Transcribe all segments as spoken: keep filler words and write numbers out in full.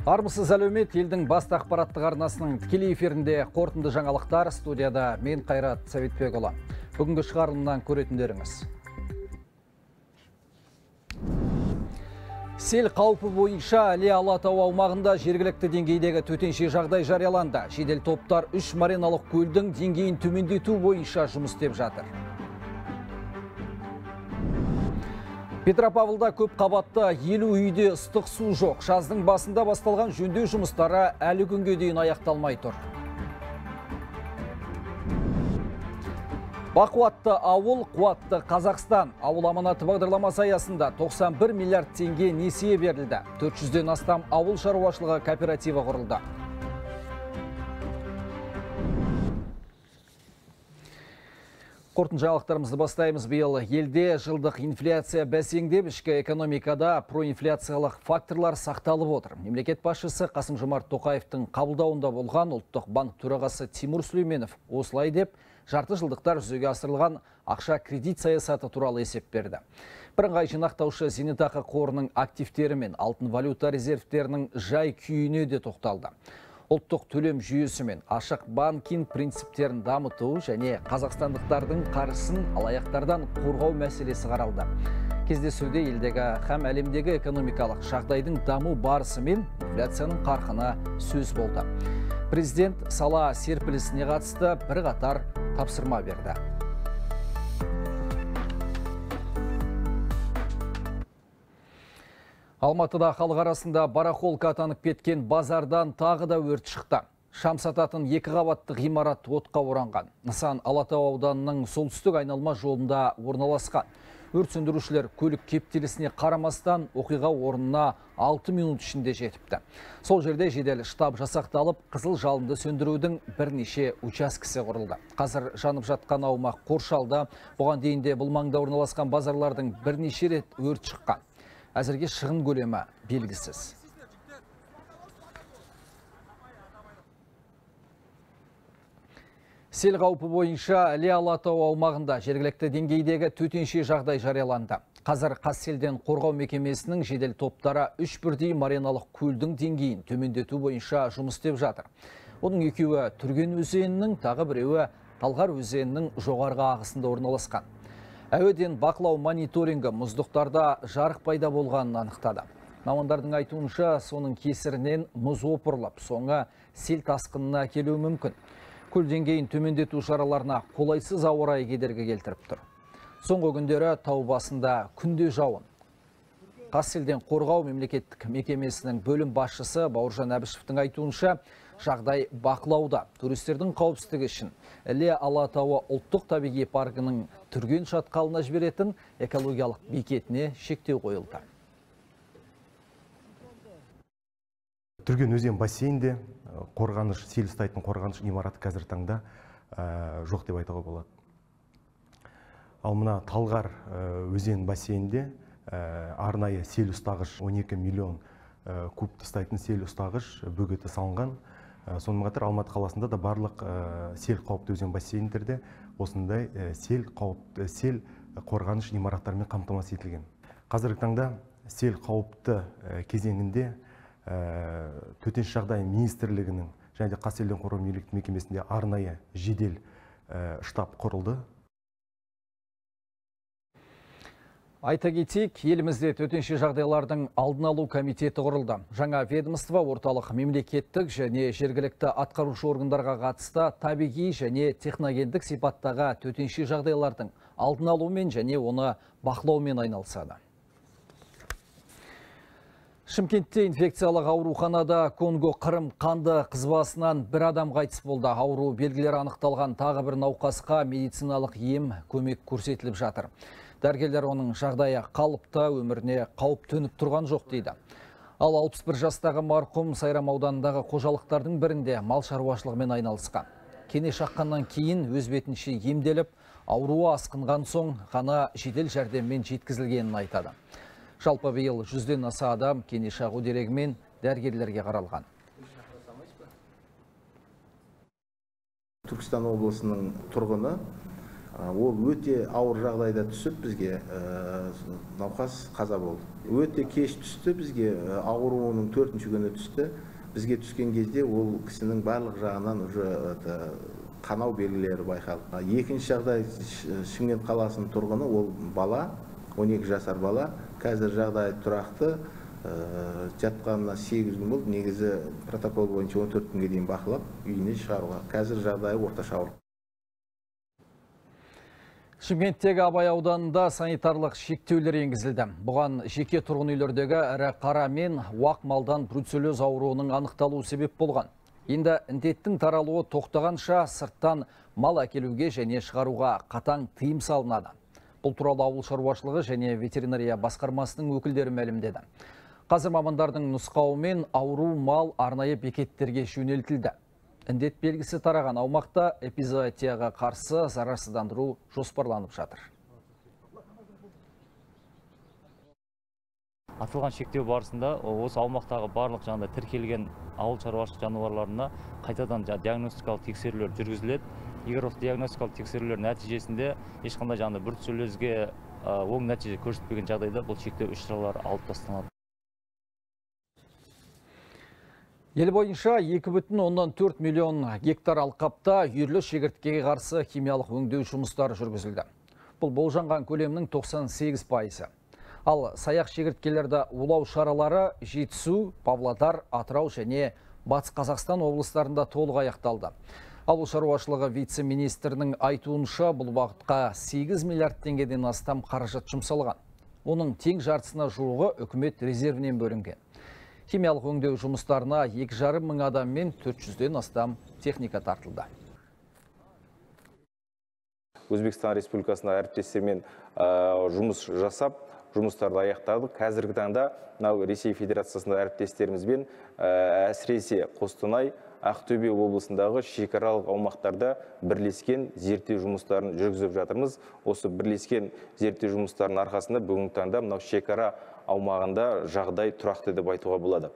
Армысыз әлеумет, елдің басты ақпараттық арнасының тікелей эфирінде қорытынды жаңалықтар. Студияда мен Қайрат Сәбитбекұлы. Бүгінгі шығарылымнан көретіндеріңіз. Сел қаупі бойынша Іле Алатау аумағында жергілікті деңгейдегі төтенше жағдай жарияланды. Жедел топтар үш мариналық көлдің деңгейін төмендету бойынша жұмыс істеп жатыр. Петропавлда көп қабатты елу үйде ыстық су жоқ. Жаздың басында басталған жөндеу жұмыстары әлі күнге дейін аяқталмай тұр. Бақуатты ауыл, қуатты Қазақстан. Ауыл аманаты бағдарламасы аясында тоқсан бір миллиард теңге несие берілді. төрт жүзден астам ауыл шаруашылығы кооперативі құрылды. Қорытынды жаңалықтарымызды бастаймыз. Биыл елде жылдық инфляция бәсеңдеп, ішкі экономикада проинфляциялық факторлар сақталып отыр. Мемлекет басшысы Қасым-Жомарт Тоқаевтың қабылдауында болған Ұлттық банк төрағасы Тимур Сүлейменов осылай деп жарты жылдықтар жүзеге асырылған ақша кредит саясаты туралы есеп берді. Бірыңғай жинақтаушы зейнетақы қорының активтері мен алтын валюта резервтерінің жай күйіне де тоқталды. Ұлттық төлем жүйесі мен ашық банкинг принциптерін дамыту және қазақстандықтардың қаржысын алаяқтардан қорғау мәселесі қаралды. Кездесуде елдегі һәм әлемдегі экономикалық жағдайдың даму барысы мен инфляцияның қарқыны сөз болды. Президент сала серпілісіне қатысты бірқатар тапсырма берді. Алматыда халық арасында барахолка атанып кеткен базардан тағы да өрт шықты. Шам сататын екі қабатты ғимарат отқа оранған. Нысан Алатау ауданының солтүстік айналма жолында орналасқан. Өрт сөндірушілер көлік кептелісіне қарамастан оқиға орнына алты минут ішінде жетіпті. Сол жерде жедел штаб жасақталып, қызыл жалынды сөндірудің бірнеше учаскесі құрылды. Қазір жанып жатқан аумақ қоршалды. Бұған дейінде бұл маңда орналасқан базарлардың бірнеше рет өрт шыққан. Әзірге шығын көлемі белгісіз. Сел қаупі бойынша Іле Алатау аумағында жергілікті деңгейдегі төтенше жағдай жарияланды. Қазір Қазселден қорғау мекемесінің жедел топтары үш бірдей мариналық көлдің деңгейін төмендету бойынша жұмыс істеп жатыр. Оның екеуі Түрген өзенінің, тағы біреуі Талғар өзенінің жоғарғы ағысында орналасқан. Әуеден бақылау мониторингі мұздықтарда жарық пайда болғанын анықтады. Мамандардың айтуынша соның кесірінен мұз опырылып, соңы сел тасқынына келуі мүмкін. Көл деңгейін төмендету шараларына қолайсыз ауа райы кедергі келтіріп тұр. Соңғы күндері тау басында күнде жауын. Қазселден қорғау мемлекеттік мекемесінің бөлім басшысы Бауыржан Әбішевтің айтуынша жағдай бақылауда. Туристердің қауіпсіздігі үшін Іле Алатауы ұлттық табиғи паркінің Түрген шатқалына жіберетін экологиялық бекетіне шектеу қойылды. Түрген өзен бассейнде қорғаныш, сел ұстайтын қорғаныш имараты қазір таңда жоқ деп айтуға болады. Ал мына Талғар өзен бассейнде арнайы сел ұстағыш он екі миллион куб ұстайтын сел ұстағыш бөгеті салынған. Сонымен қатар Алматы қаласында да барлық сел қауіпті өзен бассейндерде осындай сел қауіпті сел қорғаныш имараттарымен қамтамасыз етілген. Қазіргі таңда сел қауіпті кезеңінде төтенше жағдай министрлігінің және де Қазселден қорғау мекемесінде арнайы жедел штаб құрылды. Айта кетейік, елімізде төтенше жағдайлардың алдын алу комитеті құрылды. Жаңа ведомство орталық мемлекеттік және жергілікті атқарушы органдарға қатысты табиғи және техногендік сипаттағы төтенше жағдайлардың алдын алумен және оны бақылаумен айналысады. Шымкентте инфекциялық ауруханада Конго-Қырым қанды қызбасынан бір адам қайтыс болды. Ауру белгілері анықталған тағы бір науқасқа медициналық ем көмек көрсетіліп жатыр. Дәрігерлер оның жағдайы қалыпты, өміріне қауіп төніп тұрған жоқ дейді. Ал алпыс бір жастағы марқұм Сайрам ауданындағы қожалықтардың бірінде мал шаруашылығымен айналысқан. Кене шаққаннан кейін өз бетінше емделіп, ауруы асқынған соң ғана жедел жәрдеммен жеткізілгенін айтады. Жалпы биыл жүзден аса адам кене шағу дерегімен дәрігерлерге қаралған. Түркістан облысының тұрғыны Ол өте ауыр жағдайда түсіп бізге науқас қаза болды. Өте кеш түсті, бізге ауруының төртінші күні түсті. Бізге түскен кезде ол кісінің барлық жағынан уже қанау белгілері байқалды. Екінші жағдай Шымкент қаласының тұрғыны, ол бала, он екі жасар бала. Қазір жағдай тұрақты, жатқанына сегіз күн болды. Негізі протокол бойынша он төрт күнге дейін бақылап, үйіне шығаруға. Қазір жағдайы орташа ауыр. Шымкенттегі Абай ауданында санитарлық шектеулер енгізілді. Бұған жеке тұрғын үйлердегі ірі қара мен уақ малдан бруцеллез ауруының анықталуы себеп болған. Енді індеттің таралуы тоқтағанша сырттан мал әкелуге және шығаруға қатаң тыйым салынады. Бұл туралы ауыл шаруашылығы және ветеринария басқармасының өкілдері мәлімдеді. Қазір мамандардың нұсқауымен ауру мал арнайы бекеттерге жөнелтілді. Індет белгісі тараған аумақта эпизоотияға қарсы зарарсыздандыру жоспарланып жатыр. Атылған шектеу барысында осы аумақтағы барлық жаңағыдай тіркелген ауыл шаруашылық жануарларына қайтадан диагностикалық тексерулер жүргізіледі. Егер осы диагностикалық тексерулер нәтижесінде ешқандай жаңағыдай бруцеллезге оң нәтиже көрсетпеген жағдайда бұл шектеу іс-шаралары алып тасталады. Ел бойынша екі бүтін оннан төрт миллион гектар алқапта үйірлі шегірткеге қарсы химиялық өңдеу жұмыстары жүргізілді. Бұл болжанған көлемнің тоқсан сегіз пайызы. Ал саяқ шегірткелерді улау шаралары Жетісу, Павлодар, Атырау және Батыс Қазақстан облыстарында толық аяқталды. Ауыл шаруашылығы вице-министрінің айтуынша бұл бағытқа сегіз миллиард теңгеден астам қаражат жұмсалған. Оның тең жартысына жуығы үкімет резервінен бөлінген. Химиялық өңдеу жұмыстарына екі жарым мың адам мен төрт жүзден астам техника тартылды. Өзбекстан Республикасына әріптестермен жұмыс жасап, жұмыстарды аяқтадық. Қазіргі таңда Ресей Федерациясында әріптестерімізбен әсіресе Қостанай, Ақтөбе облысындағы шекаралық аумақтарда бірлескен зерттеу жұмыстарын жүргізіп жатырмыз. Осы бірлескен зерттеу жұмыстарының арқасында бүгінгі таңда мынау шекара аумағында жағдай тұрақты деп айтуға болады.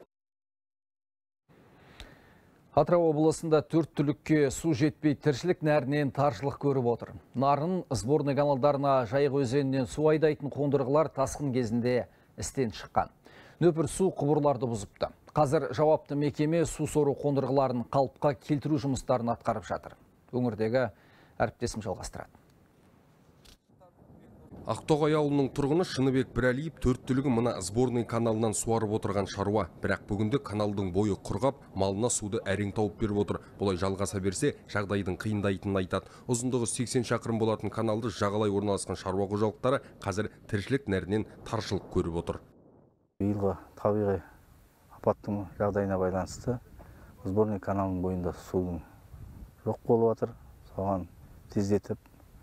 Атырау облысында төрт түлікке су жетпей тіршілік нәрінен таршылық көріп отыр. Нарын сборный каналдарына Жайық өзенінен су айдайтын қондырғылар тасқын кезінде істен шыққан. Нөпір су құбырларды бұзыпты. Қазір жауапты мекеме су сору қондырғыларын қалыпқа келтіру жұмыстарын атқарып жатыр. Өңірдегі әріптесім жалғастырады. Ақтоғай ауылының тұрғыны Шыныбек Бірәлиев төрт түлігі мына сборный каналынан суарып отырған шаруа. Бірақ бүгінде каналдың бойы құрғап, малына суды әрең тауып беріп отыр. Бұлай жалғаса берсе, жағдайдың қиындайтынын айтады. Ұзындығы сексен шақырым болатын каналды жағалай орналасқан шаруа қожалықтары қазір тіршілік нәрінен таршылық көріп отыр. Биылғы табиғи апаттың жағдайына байланысты сборный каналының бойында судың жоқ болып жатыр. Соған тездетіп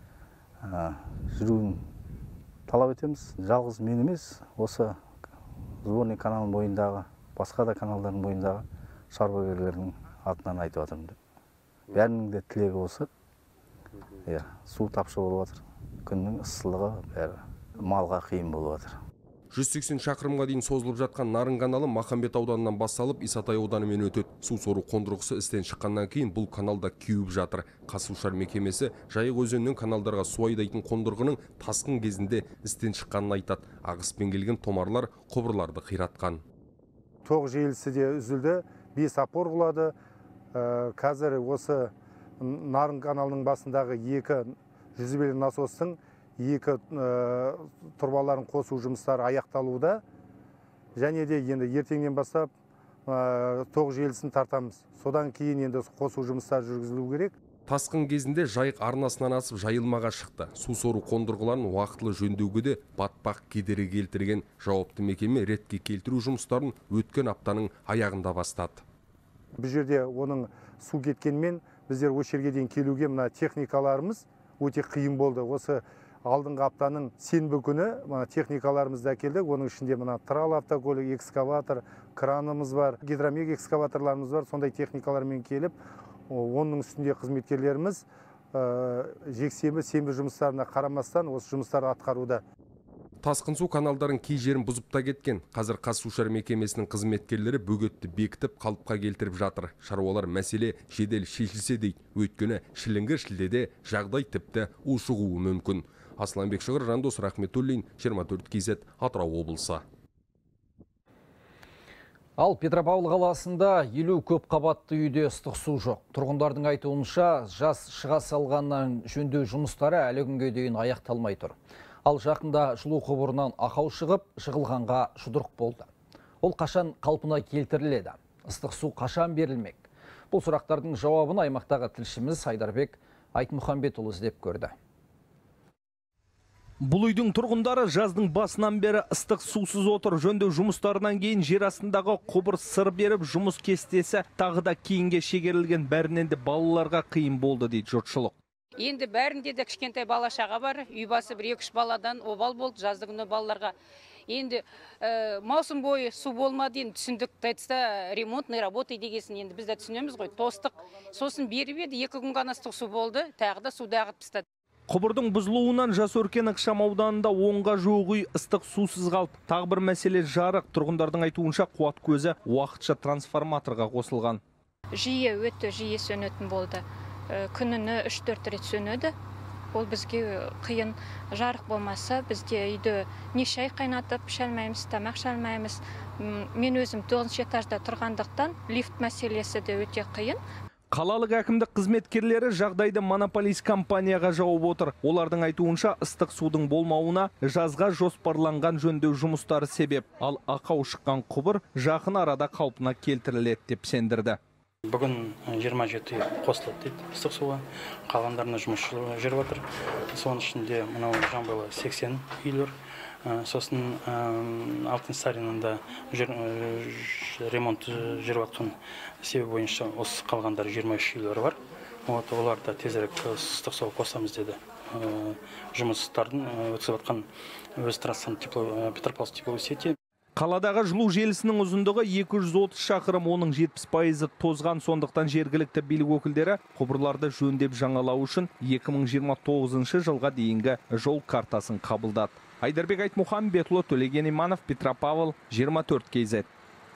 жүруін талап етеміз. Жалғыз мен емес, осы сборный каналының бойындағы, басқа да каналдардың бойындағы шаруагерлердің атынан айтып жатырмын. Бәрінің де тілегі осы. Су тапшы болып жатыр. Күннің ыстылығы бәрі малға қиын болып жатыр. жүз сексен шақырымға дейін созылып жатқан Нарын каналы Махамбет ауданынан басталып Исатай ауданымен өтеді. Су сору қондырғысы істен шыққаннан кейін бұл каналда кеуіп жатыр. Қазсушар мекемесі Жайық өзенінен каналдарға су айдайтын қондырғының тасқын кезінде істен шыққанын айтады. Ағыспен келген томарлар құбырларды қиратқан. Тоқ желісі де үзілді, бес опор құлады. Қазір осы Нарын каналының басындағы екі жүзбелі насостың екі тұрбаларын қосу жұмыстары аяқталуда. Және де енді ертеңнен бастап тоқ желісін тартамыз. Содан кейін енді қосу жұмыстары жүргізілу керек. Тасқын кезінде Жайық арнасынан асып жайылмаға шықты. Су сору қондырғыларын уақытылы жөндеуге де батпақ кедергі келтірген жауапты мекеме ретке келтіру жұмыстарын өткен аптаның аяғында бастады. Бұл жерде оның су кеткенмен біздер осы жерге дейін келуге мына техникаларымыз өте қиын болды. Осы алдыңғы аптаның сенбі күні техникаларымызды әкелдік. Оның ішінде мына трал автокөлік, экскаватор, кранымыз бар, гидромег экскаваторларымыз бар. Сондай техникалармен келіп, оның үстінде қызметкерлеріміз жексенбі, сенбі жұмыстарына қарамастан осы жұмыстарды атқаруда. тасқын су каналдарын кей жерін бұзып та кеткен. Қазір Қазсушар мекемесінің қызметкерлері бөгетті бекітіп қалыпқа келтіріп жатыр. Шаруалар мәселе жедел шешілсе дейді. Өйткені шіліңгір шілдеде жағдай тіпті ушығуы мүмкін. Асланбек Шығыр, Жандос Рахметуллин, жиырма төрт кей зет, Атырау облысы. Ал Петропавл қаласында елу көп қабатты үйде ыстық су жоқ. Тұрғындардың айтуынша жаз шыға салғаннан жөндеу жұмыстары әлі күнге дейін аяқталмай тұр. Ал жақында жылу құбырынан ақау шығып, жығылғанға жұдырық болды. Ол қашан қалпына келтіріледі? Ыстық су қашан берілмек? Бұл сұрақтардың жауабын аймақтағы тілшіміз Айдарбек Айтмұхамбетұлы іздеп көрді. Бұл үйдің тұрғындары жаздың басынан бері ыстық сусыз отыр. Жөндеу жұмыстарынан кейін жер астындағы құбыр сыр беріп, жұмыс кестесі тағы да кейінге шегерілген, бәрінен де балаларға қиын болды дейді жұртшылық. Енді бәрінде де кішкентай бала шаға бар. Үй басы бір екі үш баладан обал болды жаздығыны балаларға. Енді ә, маусым бойы су болмады, енді түсіндік, тайтыста ремонтный работа дегесін енді біз де түсінеміз ғой. Тостық, сосын беріп еді, екі күн ғана ыстық су болды, тағы да суды ағытып тастады. Құбырдың бұзылуынан Жасөркен ықшам ауданында онға жуық үй ыстық сусыз қалды. Тағы бір мәселе жарық. Тұрғындардың айтуынша қуат көзі уақытша трансформаторға қосылған. Жиі өте жиі сөнетін болды. Күніне үш төрт рет сөнеді. Ол бізге қиын. Жарық болмаса бізде үйде не шай қайнатып шалмаймыз, тамақ шалмаймыз. Мен өзім тоғызыншы этажда тұрғандықтан лифт мәселесі де өте қиын. Қалалық әкімдік қызметкерлері жағдайды монополист компанияға жауып отыр. Олардың айтуынша ыстық судың болмауына жазға жоспарланған жөндеу жұмыстары себеп. Ал ақау шыққан құбыр жақын арада қалпына келтіріледі деп сендірді. Бүгін жиырма жеті қосылды дейді ыстық суға. Қалғандарына жұмыс жүріп жатыр. Соның ішінде мынау Жамбылы сексен үйлер. Сосын Алтын Саринында ремонт жүріп жатқан себеп бойынша осы қалғандар жиырма үш үйлері бар. Оларда тезірек ыстық суға қосамыз деді. Жұмыстардың өткізіп жатқан өз трассаны Петропавл тепловой сети. Қаладағы жылу желісінің ұзындығы екі жүз отыз шақырым, оның жетпіс пайызы тозған, сондықтан жергілікті билік өкілдері құбырларды жөндеп жаңалау үшін екі мың жиырма тоғызыншы жылға дейінгі жол картасын қабылдады. Айдарбек Айтмұхамбетұлы, Төлеген Иманов, Петропавл, жиырма төрт кей зет.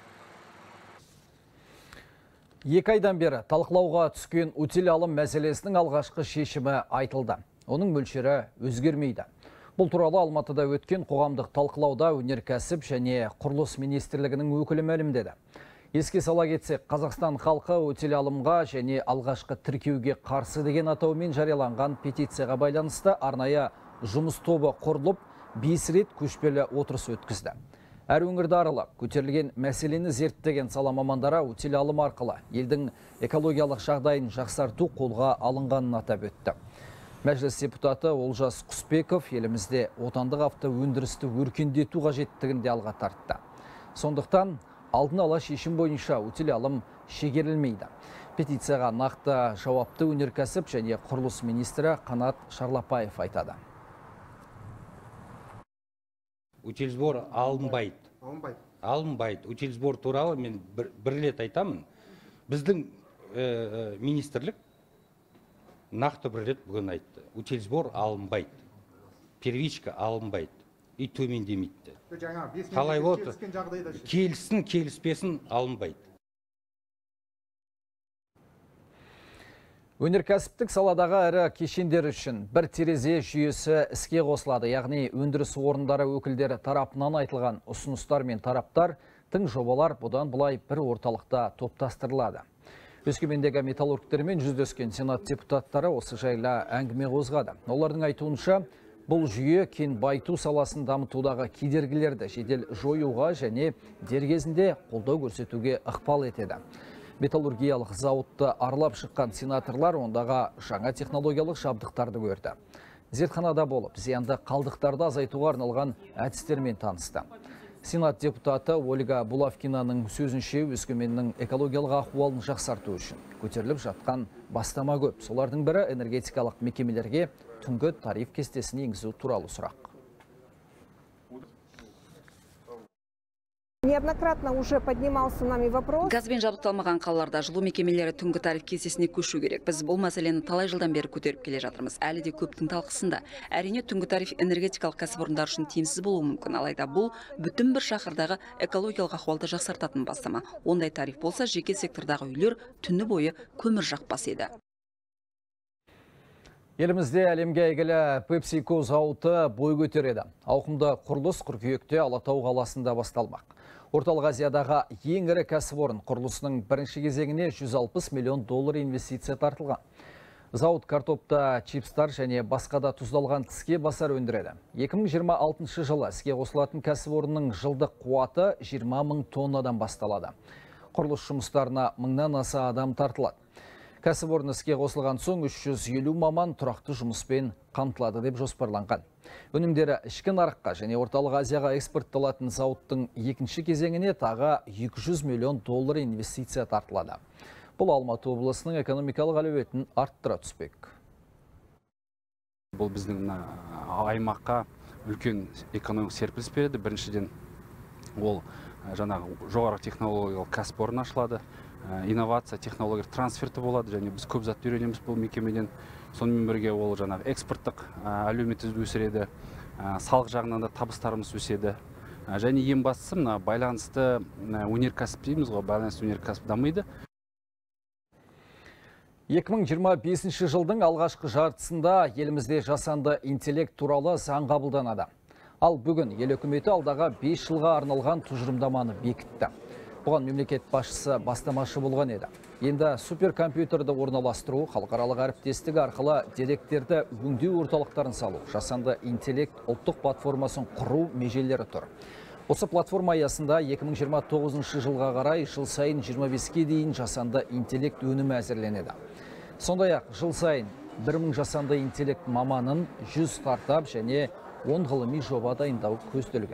Екі айдан бері талқылауға түскен утиль алым мәселесінің алғашқы шешімі айтылды. Оның мөлшері өзгермейді. Бұл туралы Алматыда өткен қоғамдық талқылауда өнеркәсіп және құрылыс министрлігінің өкілі мәлімдеді. Еске сала кетсек, Қазақстан халқы утиль алымға және алғашқы тіркеуге қарсы деген атаумен жарияланған петицияға байланысты арнайы жұмыс тобы құрылып, бес рет көшпелі отырыс өткізді. Әр өңірді аралап, көтерілген мәселені зерттеген сала мамандары утиль алым арқылы елдің экологиялық жағдайын жақсарту қолға алынғанын атап өтті. Мәжіліс депутаты Олжас Құсбеков елімізде отандық авто өндірісті өркендету қажеттігінде алға тартты. Сондықтан алдын ала шешім бойынша утиль алым шегерілмейді. Петицияға нақты жауапты өнеркәсіп және құрылыс министрі Қанат Шарлапаев айтады. Утиль сбор алынбайды. Алынбайды. Утиль сбор туралы мен бір рет айтамын. Біздің министрлік нақты бір рет бүгін айтты. Утиль сбор алынбайды. Первичка алынбайды. И төмендемейді. Қалай болды? Келсін, келіспесін алынбайды. Өнеркәсіптік саладағы әрі кешендер үшін бір терезе жүйесі іске қосылады, яғни өндіріс орындары өкілдері тарапынан айтылған ұсыныстар мен тараптар тың жобалар бұдан бұлай бір орталықта топтастырылады. Өскемендегі металлургтермен жүздескен сенат депутаттары осы жайлы әңгіме қозғады. Олардың айтуынша, бұл жүйе кен байыту саласын дамытудағы кедергілерді жедел жоюға және дер кезінде қолдау көрсетуге ықпал етеді. Металлургиялық зауытты аралап шыққан сенаторлар ондағы жаңа технологиялық жабдықтарды көрді. Зертханада болып, зиянды қалдықтарды азайтуға арналған әдістермен танысты. Сенат депутаты Ольга Булавкинаның сөзінше Өскеменнің экологиялық ахуалын жақсарту үшін көтеріліп жатқан бастама көп. Солардың бірі энергетикалық мекемелерге түнгі тариф кестесін енгізу туралы сұрақ. Неоднократно уже поднимался нами вопрос. Газбен жабдықталмаған қалаларда жылу мекемелері түнгі тариф кестесіне көшу керек. Біз бұл мәселені талай жылдан бері көтеріп келе жатырмыз. Әлі де көптің талқысында. Әрине түнгі тариф энергетикалық кәсіпорындар үшін тиімсіз болуы мүмкін. Алайда бұл бүтін бір шақырдағы экологиялық ахуалды жақсартатын бастама. Ондай тариф болса, жеке сектордағы үйлер түні бойы көмір жақпас еді. Елімізде әлемге әйгілі PepsiCo зауыты бой көтереді. Ауқымды құрылыс қыркүйекте Алатау қаласында басталмақ. Орталық Азиядағы ең ірі кәсіпорын құрылысының бірінші кезеңіне жүз алпыс миллион доллар инвестиция тартылған. Зауыт картопта, чипстар және басқа да тұздалған тіске басар өндіреді. екі мың жиырма алтыншы жылы іске қосылатын кәсіпорынның жылдық қуаты жиырма мың тоннадан басталады. Құрылыс жұмыстарына мыңнан аса адам тартылады. Кәсіпорын іске қосылған соң үш жүз елу маман тұрақты жұмыспен қамтылады деп жоспарланған. Өнімдері ішкі нарыққа және орталық Азияға экспортталатын зауыттың екінші кезеңіне тағы екі жүз миллион доллар инвестиция тартылады. Бұл Алматы облысының экономикалық әлеуетін арттыра түспек. Бұл біздің аймаққа үлкен экономикалық серпіліс береді. Біріншіден ол жаңағы жоғары технологиялық кәсіпорын ашылады. Инновация, технология трансферті болады, және біз көп затты үйренеміз бұл мекемеден. Сонымен бірге ол жаңағы экспорттық әлеуметті өсіреді, салық жағынан да табыстарымыз өседі. Және ең бастысы мына байланысты өнеркәсіп дейміз ғой, байланысты өнеркәсіп дамиды. екі мың жиырма бесінші жылдың алғашқы жартысында елімізде жасанды интеллект туралы заң қабылданады. Ал бүгін ел үкіметі алдағы бес жылға арналған тұжырымдаманы бекітті. Бұған мемлекет басшысы бастамашы болған еді. Енді суперкомпьютерді орналастыру, халықаралық әріптестік арқылы деректерді өңдеу орталықтарын салу, жасанды интеллект ұлттық платформасын құру межелері тұр. Осы платформа аясында екі мың жиырма тоғызыншы жылға қарай жыл сайын жиырма беске дейін жасанды интеллект өнімі әзірленеді. Сондай-ақ жыл сайын бір мың жасанды интеллект маманын, жүз стартап және он ғылыми жоба дайындау көзделген.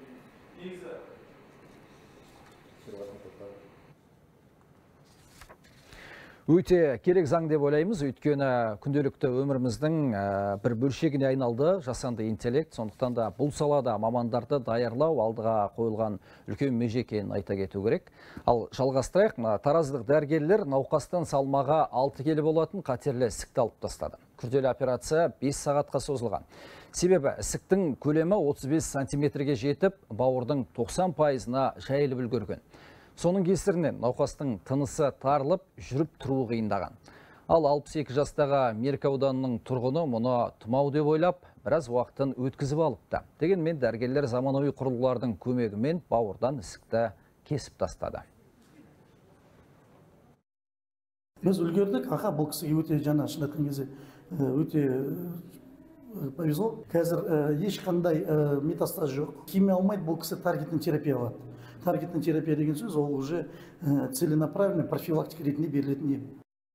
Өте керек заң деп ойлаймыз, өйткені күнделікті өміріміздің бір бөлшегіне айналды жасанды интеллект. Сондықтан да бұл салада мамандарды даярлау алдыға қойылған үлкен меже екенін айта кету керек. Ал жалғастырайық, тараздық дәрігерлер науқастан салмағы алты келі болатын қатерлі ісікті алып тастады. Күрделі операция бес сағатқа созылған. Себебі ісіктің көлемі отыз бес сантиметрге жетіп, бауырдың тоқсан пайызына жайылып үлгерген. Соның кесірінен науқастың тынысы тарылып, жүріп тұруы қиындаған. Ал алпыс екі жастағы Меркі ауданының тұрғыны мұны тұмау деп ойлап, біраз уақытын өткізіп алыпты. Дегенмен дәрігерлер заманауи құрылғылардың көмегімен бауырдан ісікті кесіп тастады. Біз үлгердік, аға бұл кісіге өте жаңа шын айтқан кезде өте повезло. Қазір ешқандай метастаз жоқ. Химия алмайды, бұл кісі таргетный терапия алады. Таргетный терапия деген сөз ол уже целенаправленный профилактика ретінде берілетін ем.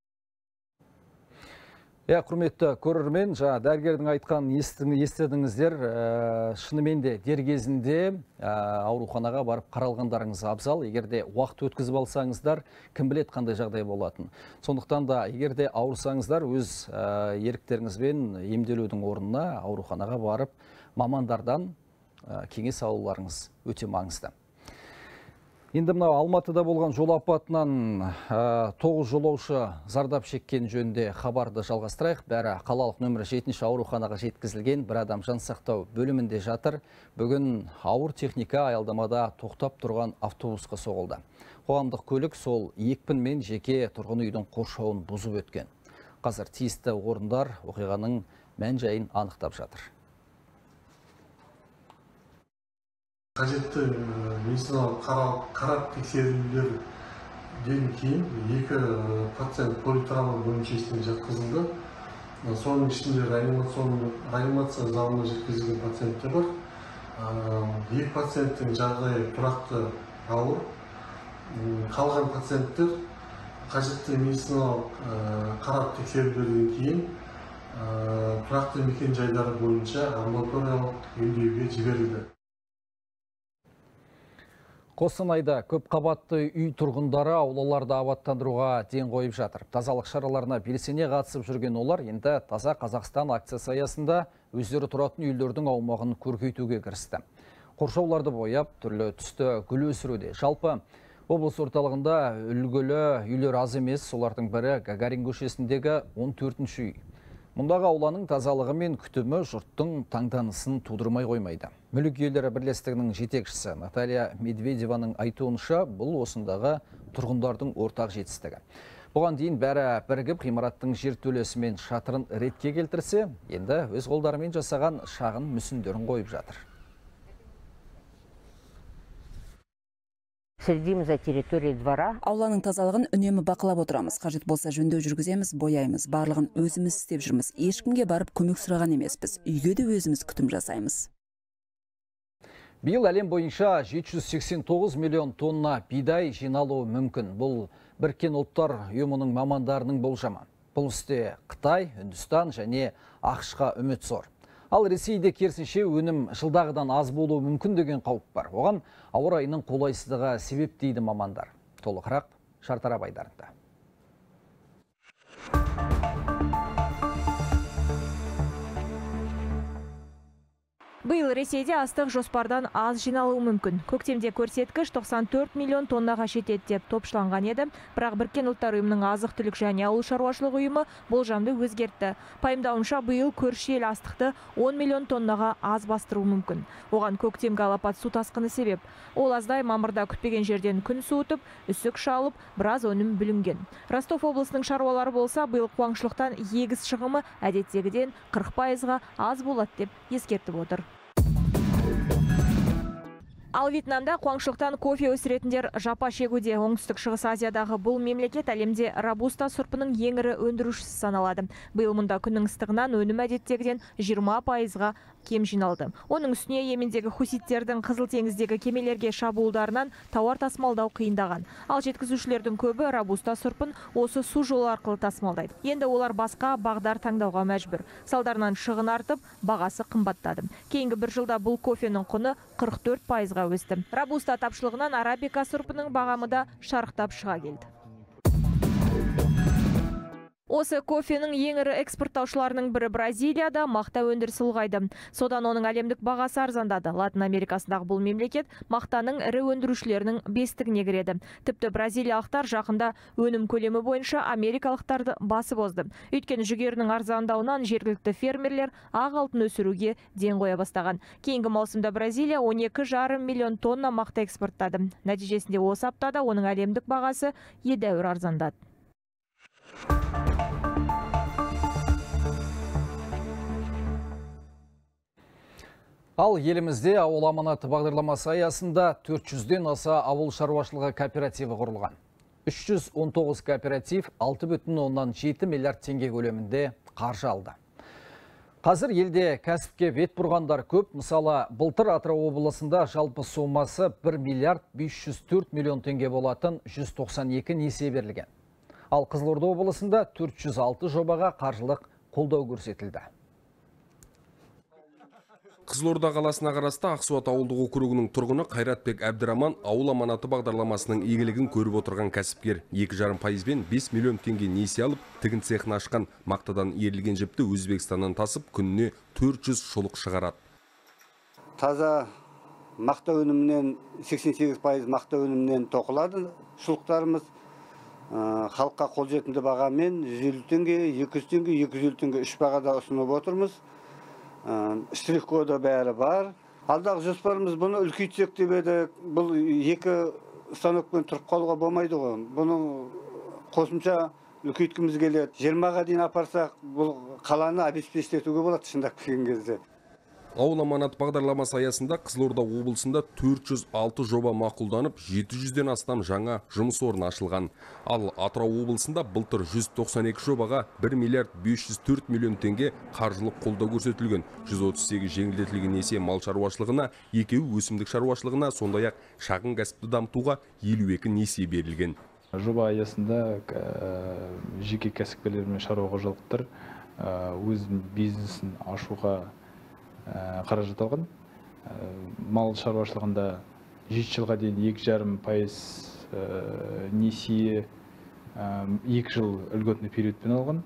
Иә, құрметті көрермен, жаңа дәрігердің айтқан естідіңіздер, шынымен де дер кезінде ауруханаға барып қаралғандарыңыз абзал. Егерде уақыт өткізіп алсаңыздар, кім білет қандай жағдай болатын. Сондықтан да егерде ауырсаңыздар, өз еріктеріңізбен емделудің орнына ауруханаға барып мамандардан кеңес алуларыңыз өте маңызды. Енді мынау Алматыда болған жол апатынан тоғыз жолаушы зардап шеккен жөнінде хабарды жалғастырайық. Бәрі қалалық нөмірі жетінші ауруханаға жеткізілген, бір адам жан сақтау бөлімінде жатыр. Бүгін ауыр техника аялдамада тоқтап тұрған автобусқа соғылды. Қоғамдық көлік сол екпінмен жеке тұрғын үйдің қоршауын бұзып өткен. Қазір тиісті орындар оқиғаның мән-жайын анықтап жатыр. Қажетті медициналық қарап тексерулерден кейін екі пациент политравма бөлімшесіне жатқызылды. Соның ішінде реанимация залына жеткізілген пациенттер бар. Екі пациенттің жағдайы тұрақты ауыр. Қалған пациенттер қажетті медициналық қарап тексерулерден кейін тұрақты мекен жайлары бойынша амбулаториялық емдеуге жіберілді. Қостанайда көп қабатты үй тұрғындары аулаларды абаттандыруға ден қойып жатыр. Тазалық шараларына белсене қатысып жүрген олар енді Таза Қазақстан акциясы аясында өздері тұратын үйлердің аумағын көркейтуге кірісті. қоршауларды бояп, түрлі түсті гүл өсіруде. Жалпы облыс орталығында үлгілі үйлер аз емес, солардың бірі Гагарин көшесіндегі он төртінші үй. Мұндағы ауланың тазалығы мен күтімі жұрттың таңданысын тудырмай қоймайды. Мүлік иелері бірлестігінің жетекшісі Наталья Медведеваның айтуынша, бұл осындағы тұрғындардың ортақ жетістігі. Бұған дейін бәрі бірігіп ғимараттың жертөлесі мен шатырын ретке келтірсе, енді өз қолдарымен жасаған шағын мүсіндерін қойып жатыр. Следим за территорией двора. Ауланың тазалығын үнемі бақылап отырамыз. Қажет болса жөндеу жүргіземіз, бояймыз. Барлығын өзіміз істеп жүрміз. Ешкімге барып көмек сұраған емеспіз. Үйге де өзіміз күтім жасаймыз. Биыл әлем бойынша жеті жүз сексен тоғыз миллион тонна бидай жиналуы мүмкін. Бұл Біріккен ұлттар ұйымының мамандарының болжамы. Бұл істе Қытай, Үндістан және ақш-қа үміт зор. Ал Ресейде керісінше өнім жылдағыдан аз болуы мүмкін деген қауіп бар. Оған ауа райының қолайсыздығы себеп дейді мамандар. Толығырақ Шартарап айдарында. Биыл Ресейде астық жоспардан аз жиналуы мүмкін. Көктемде көрсеткіш тоқсан төрт миллион тоннаға жетеді деп топшыланған еді, бірақ Біріккен ұлттар ұйымының азық-түлік және ауыл шаруашылық ұйымы болжамды өзгертті. Пайымдауынша биыл көрші ел астықты он миллион тоннаға аз бастыруы мүмкін. Оған көктемгі алапат су тасқыны себеп. Ол аздай мамырда күтпеген жерден күн суытып, үсік шалып, біраз өнім бүлінген. Ростов облысының шаруалары болса, биыл қуаңшылықтан егіс шығымы әдеттегіден қырық пайызға аз болады деп ескертіп отыр. Ал Вьетнамда қуаңшылықтан кофе өсіретіндер жапа шегуде. Оңтүстік Шығыс Азиядағы бұл мемлекет әлемде робуста сұрпының ең ірі өндірушісі саналады. Биыл мұнда күннің ыстығынан өнім әдеттегіден жиырма пайызға кем жиналды. Оның үстіне Йемендегі хуситтердің Қызыл теңіздегі кемелерге шабуылдарынан тауар тасымалдау қиындаған. Ал жеткізушілердің көбі робуста сұрпын осы су жолы арқылы тасымалдайды. Енді олар басқа бағдар таңдауға мәжбүр. Салдарынан шығын артып, бағасы қымбаттады. Кейінгі бір жылда бұл кофенің құны қырық төрт пайызға өсті. Робуста тапшылығынан арабика сұрпының бағамы да шарықтап шыға келді. Осы кофенің ең ірі экспорттаушыларының бірі Бразилияда мақта өндірісі ұлғайды. Содан оның әлемдік бағасы арзандады. Латын Америкасындағы бұл мемлекет мақтаның ірі өндірушілерінің бестігіне кіреді. Тіпті бразилиялықтар жақында өнім көлемі бойынша америкалықтарды басып озды. Өйткені жүгерінің арзандауынан жергілікті фермерлер ақ алтын өсіруге ден қоя бастаған. Кейінгі маусымда Бразилия он екі жарым миллион тонна мақта экспорттады. Нәтижесінде осы аптада оның әлемдік бағасы едәуір арзандады. Ал елімізде ауыл аманаты бағдарламасы аясында төрт жүзден аса ауыл шаруашылығы кооперативі құрылған. үш жүз он тоғыз кооператив алты бүтін оннан жеті миллиард теңге көлемінде қаржы алды. Қазір елде кәсіпке бет бұрғандар көп. Мысалы, былтыр Атырау облысында жалпы сомасы бір миллиард бес жүз төрт миллион теңге болатын жүз тоқсан екі несие берілген. Ал Қызылорда облысында төрт жүз алты жобаға қаржылық қолдау көрсетілді. Қызылорда қаласына қарасты Ақсуат ауылдық округінің тұрғыны Қайратбек Әбдіраман ауыл аманаты бағдарламасының игілігін көріп отырған кәсіпкер. екі жарым пайызбен бес миллион теңге несие алып, тігін цехын ашқан. Мақтадан иірілген жіпті Өзбекстаннан тасып, күніне төрт жүз шұлық шығарады. Таза мақта өнімінен сексен сегіз пайыз мақта өнімінен тоқылады шұлықтарымыз. Халыққа қолжетімді бағамен жүз елу теңге, екі жүз теңге, екі жүз елу теңге үш бағада ұсынып отырмыз. Штрих-коды бәрі бар. Алдағы жоспарымыз бұны үлкейтсек деп едік. Бұл екі станокпен тұрып қалуға болмайды ғой. Бұны қосымша үлкейткіміз келеді. жиырмаға дейін апарсақ, бұл қаланы обеспечитетуге болады шындап келген кезде. Ауыл аманат бағдарламасы аясында Қызылорда облысында төрт жүз алты жоба мақұлданып, жеті жүзден астам жаңа жұмыс орны ашылған. Ал Атырау облысында былтыр жүз тоқсан екі жобаға бір миллиард бес жүз төрт миллион теңге қаржылық қолдау көрсетілген. жүз отыз сегіз жеңілдетілген несие мал шаруашылығына, екеуі өсімдік шаруашылығына, сондай-ақ шағын кәсіпті дамытуға елу екі несие берілген. Жоба аясында жеке кәсіпкерлер мен шаруа қожалықтар өз бизнесін ашуға қаражат алған. Мал шаруашылығында жеті жылға дейін екі жарым пайыз несие, екі жыл үлготный периодпен алған.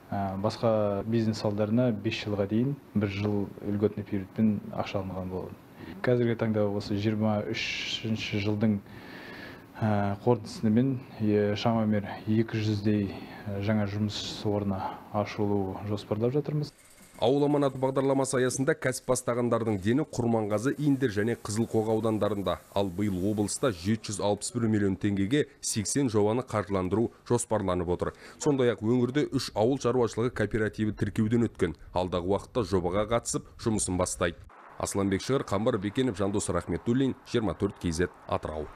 Басқа бизнес салдарына бес жылға дейін бір жыл үлготный периодпен ақша алынған болады. Қазіргі таңда осы жиырма үшінші жылдың қорытындысымен шамамен екі жүздей жаңа жұмыс орны ашылу жоспарлап жатырмыз. Ауыл аманаты бағдарламасы аясында кәсіп бастағандардың дені Құрманғазы, Индер және Қызылқоға аудандарында. Ал биыл облыста жеті жүз алпыс бір миллион теңгеге сексен жобаны қаржыландыру жоспарланып отыр. Сондай-ақ өңірде үш ауыл шаруашылығы кооперативі тіркеуден өткен. Алдағы уақытта жобаға қатысып, жұмысын бастайды. Асланбек Шығыр, Қамбар Бекенов, Жандос Рахметуллин, жиырма төрт кей зет, Атырау.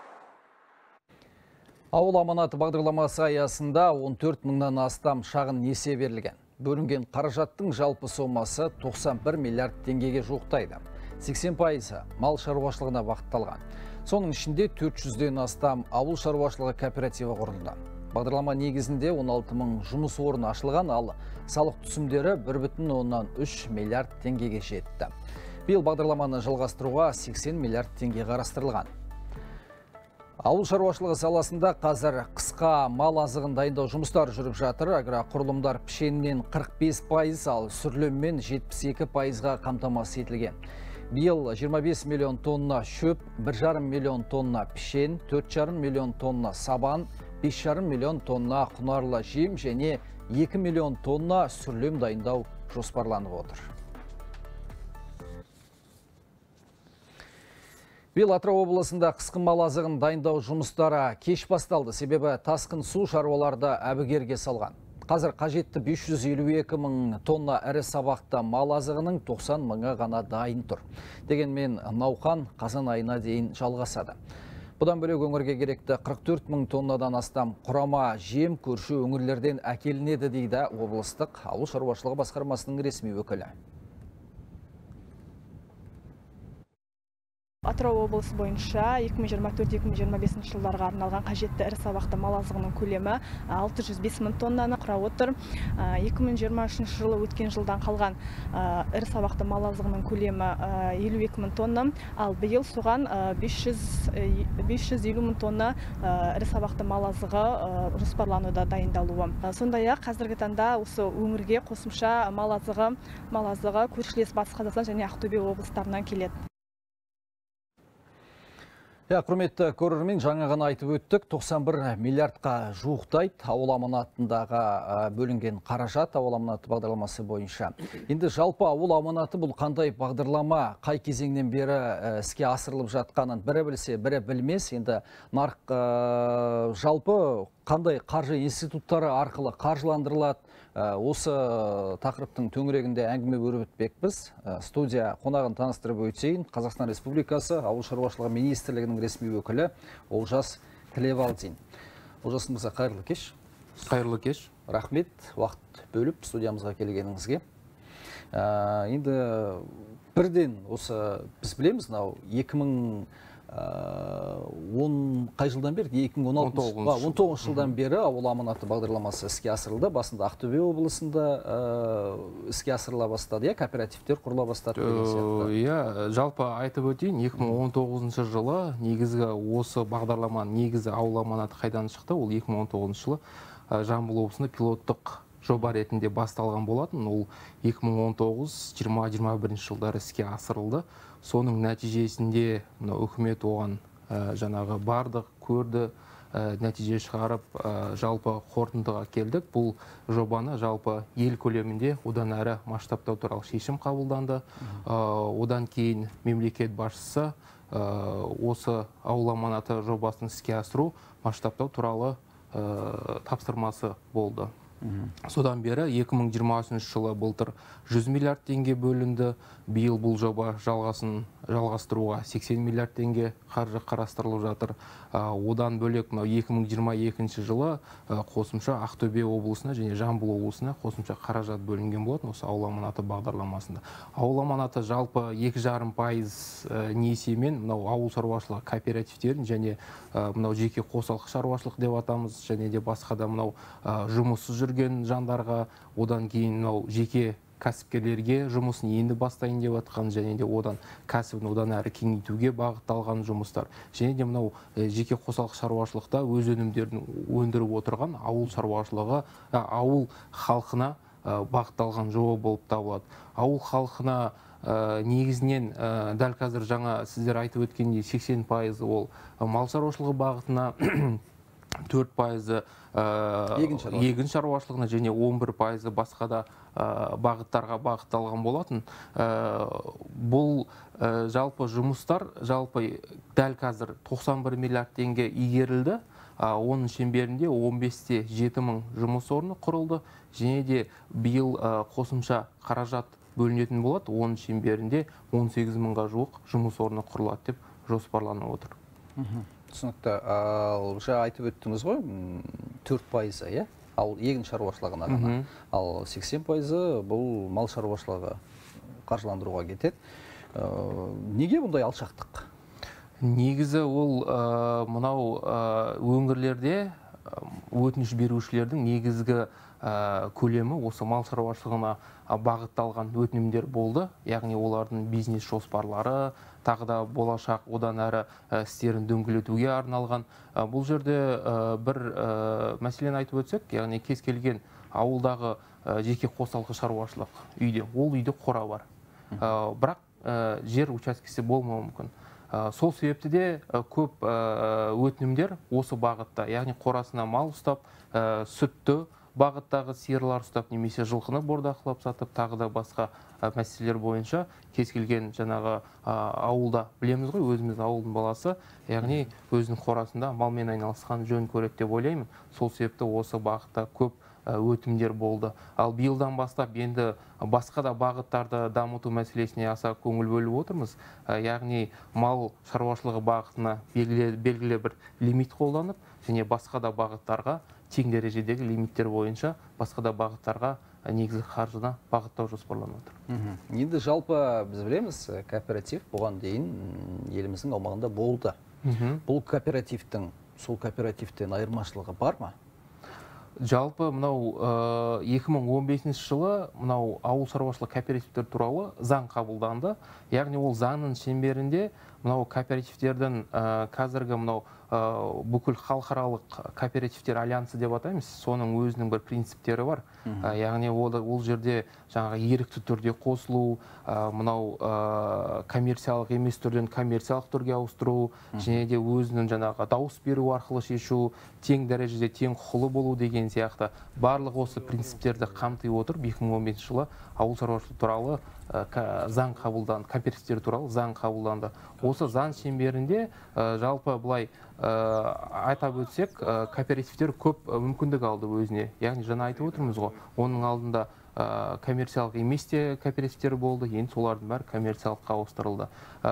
Ауыл аманаты бағдарламасы аясында он төрт мыңнан астам шағын несие берілген. Бөлінген қаражаттың жалпы сомасы тоқсан бір миллиард теңгеге жуықтайды. сексен пайызы мал шаруашылығына бағытталған. Соның ішінде төрт жүзден астам ауыл шаруашылығы кооперативі құрылды. Бағдарлама негізінде он алты мың жұмыс орны ашылған, ал салық түсімдері бір бүтін оннан үш миллиард теңгеге жетті. Биыл бағдарламаны жалғастыруға сексен миллиард теңге қарастырылған. Ауыл шаруашылығы саласында қазір қысқа мал азығын дайындау жұмыстары жүріп жатыр. Агроқұрылымдар пішенінен қырық бес пайыз, ал сүрлеммен жетпіс екі пайызға қамтамасыз етілген. Биыл жиырма бес миллион тонна шөп, бір жарым миллион тонна пішен, төрт жарым миллион тонна сабан, бес жарым миллион тонна құнарлы жем және екі миллион тонна сүрлем дайындау жоспарланып отыр. Биыл Атырау облысында қысқы мал азығын дайындау жұмыстары кеш басталды, себебі тасқын су шаруаларды әбігерге салған. Қазір қажетті бес жүз елу екі мың тонна ірі сабақты мал азығының тоқсан мыңы ғана дайын тұр. Дегенмен науқан қазан айына дейін жалғасады. Бұдан бөлек өңірге керекті қырық төрт мың тоннадан астам құрама жем көрші өңірлерден әкелінеді дейді облыстық ауыл шаруашылығы басқармасының ресми өкілі. Атырау облысы бойынша екі мың жиырма төрт екі мың жиырма бесінші жылдарға арналған қажетті ірі сабақты мал азығының көлемі алты жүз бес мың тоннаны құрап отыр. екі мың жиырма үшінші жылы өткен жылдан қалған ірі сабақты мал азығының көлемі елу екі мың тонна, ал биыл соған бес жүз елу мың тонна ірі сабақты мал азығы жоспарлануда дайындалуы. Сондай-ақ қазіргі таңда осы өңірге қосымша мал азығы, мал азығы көршілес Батыс Қазақстан және Ақтөбе облыстарынан келеді. Құрметті көрермен, жаңа ғана айтып өттік, тоқсан бір миллиардқа жуықтайды ауыл аманатындағы бөлінген қаражат ауыл аманаты бағдарламасы бойынша. Енді жалпы ауыл аманаты бұл қандай бағдарлама, қай кезеңнен бері іске асырылып жатқанын бірі білсе, бірі білмес. Енді нарық жалпы қандай қаржы институттары арқылы қаржыландырылады, осы тақырыптың төңірегінде әңгіме өрбітпекпіз. Студия қонағын таныстырып өтейін. Қазақстан Республикасы Ауыл шаруашылығы министрлігінің ресми өкілі Олжас Тілебалдин. Олжас мырза, қайырлы кеш. Қайырлы кеш. Рахмет, уақыт бөліп студиямызға келгеніңізге. Енді бірден осы біз білеміз, екі мың он қай жылдан бері, екі мың он тоғызыншы жылдан бері ауыл аманаты бағдарламасы іске асырылды. Басында Ақтөбе облысында іске асырыла бастады, кооперативтер құрыла бастады. Жалпы айтып өтейін, екі мың он тоғызыншы жылы негізгі осы бағдарламаның негізі ауыл аманаты қайдан шықты? Ол екі мың он тоғызыншы жылы Жамбыл облысында пилоттық жоба ретінде басталған болатын. Ол екі мың он тоғыз жиырма жиырма бірінші жылдары іске асырылды. Соның нәтижесінде үкімет оған жаңағы бардық, көрді, нәтиже шығарып, жалпы қорытындыға келдік. Бұл жобаны жалпы ел көлемінде одан әрі масштабтау туралы шешім қабылданды. Одан кейін мемлекет басшысы осы ауыл аманаты жобасын іске асыру, масштабтау туралы тапсырмасы болды. Содан бері екі мың жиырмасыншы жылы былтыр жүз миллиард теңге бөлінді. Биыл бұл жоба жалғасын жалғастыруға сексен миллиард теңге қаржы қарастырылып жатыр. Одан бөлек екі мың жиырма екінші жылы қосымша Ақтөбе облысына және Жамбыл облысына қосымша қаражат бөлінген болатын осы ауыл аманаты бағдарламасында. Ауыл аманаты жалпы екі жарым пайыз несиемен мынау ауыл шаруашылығы кооперативтерін және мынау жеке қосалқы шаруашылық деп атамыз, және де басқа да мынау жұмыссыз жүрген жандарға, одан кейін мынау жеке кәсіпкерлерге жұмысын енді бастайын деп атқан, және де одан кәсібін одан әрі кеңейтуге бағытталған жұмыстар. Және де мынау жеке қосалқы шаруашылықта өз өнімдерін өндіріп отырған ауыл шаруашылығы, ауыл халқына бағытталған жоба болып табылады. Ауыл халқына негізінен дәл қазір жаңа сіздер айтып өткендей сексен пайызы ол мал шаруашылығы бағытына, төрт пайызы егін шаруашылығына және он бір пайызы басқа да бағыттарға бағытталған болатын. Бұл жалпы жұмыстар жалпы дәл қазір тоқсан бір миллиард теңге игерілді. Оның шеңберінде он бесте жеті мың жұмыс орны құрылды. Және де биыл қосымша қаражат бөлінетін болады. Оның шеңберінде он сегіз мыңға жуық жұмыс орны құрылады деп жоспарланып отыр. Түсінікті. Ал жаңа айтып өттіңіз ғой, төрт пайызы, иә? Ал егін шаруашылығына ғана. Ал сексен пайызы бұл мал шаруашылығы қаржыландыруға кетеді. Неге бұндай алшақтық? Негізі ол мынау өңірлерде өтініш берушілердің негізгі көлемі осы мал шаруашылығына бағытталған өтінімдер болды. Яғни олардың бизнес жоспарлары, тағы да болашақ одан әрі істерін дөңгелетуге арналған. Бұл жерде бір мәселені айтып өтсек, яғни кез келген ауылдағы жеке қосалқы шаруашылық үйде, ол үйде қора бар. Бірақ жер учаскесі болмауы мүмкін. Сол себепті де көп өтінімдер осы бағытта, яғни қорасына мал ұстап, сүтті бағыттағы сиырлар ұстап, немесе жылқыны бордақылап сатып, тағы да басқа мәселелер бойынша кез келген жаңағы ауылда, білеміз ғой, өзіміз ауылдың баласы, яғни өзінің қорасында малмен айналысқан жөн көреді деп ойлаймын. Сол себепті осы бағытта көп өтімдер болды. Ал биылдан бастап енді басқа да бағыттарды дамыту мәселесіне аса көңіл бөліп отырмыз. Яғни мал шаруашылығы бағытына белгілі бір лимит қолданып, және басқа да бағыттарға тең дәрежедегі лимиттер бойынша басқа да бағыттарға негізгі қаржыны бағыттау жоспарланып отыр. Енді жалпы біз білеміз, кооператив бұған дейін еліміздің аумағында болды. Бұл кооперативтің, сол кооперативтен айырмашылығы бар ма? Жалпы мынау екі мың он бесінші жылы мынау ауыл шаруашылығы кооперативтер туралы заң қабылданды. Яғни ол заңның шеңберінде мынау кооперативтердің қазіргі мынау бүкіл халықаралық кооперативтер альянсы деп атаймыз, соның өзінің бір принциптері бар. Яғни ол жерде жаңағы ерікті түрде қосылу, мынау коммерциялық емес түрден коммерциялық түрге ауыстыру, және де өзінің жаңағы дауыс беру арқылы шешу, тең дәрежеде тең құқылы болу деген сияқты барлық осы принциптерді қамти отырып екі мың он бесінші жылы ауыл шаруашылығы туралы заң қабылданды, кооперативтер туралы заң қабылданды. Осы заң шеңберінде жалпы былай айтап өтсек, кооперативтер көп мүмкіндік алды өзіне. Яғни жаңа айтып отырмыз ғой, оның алдында коммерциялық емес те кооперативтер болды, енді солардың бәрі коммерциялыққа ауыстырылды.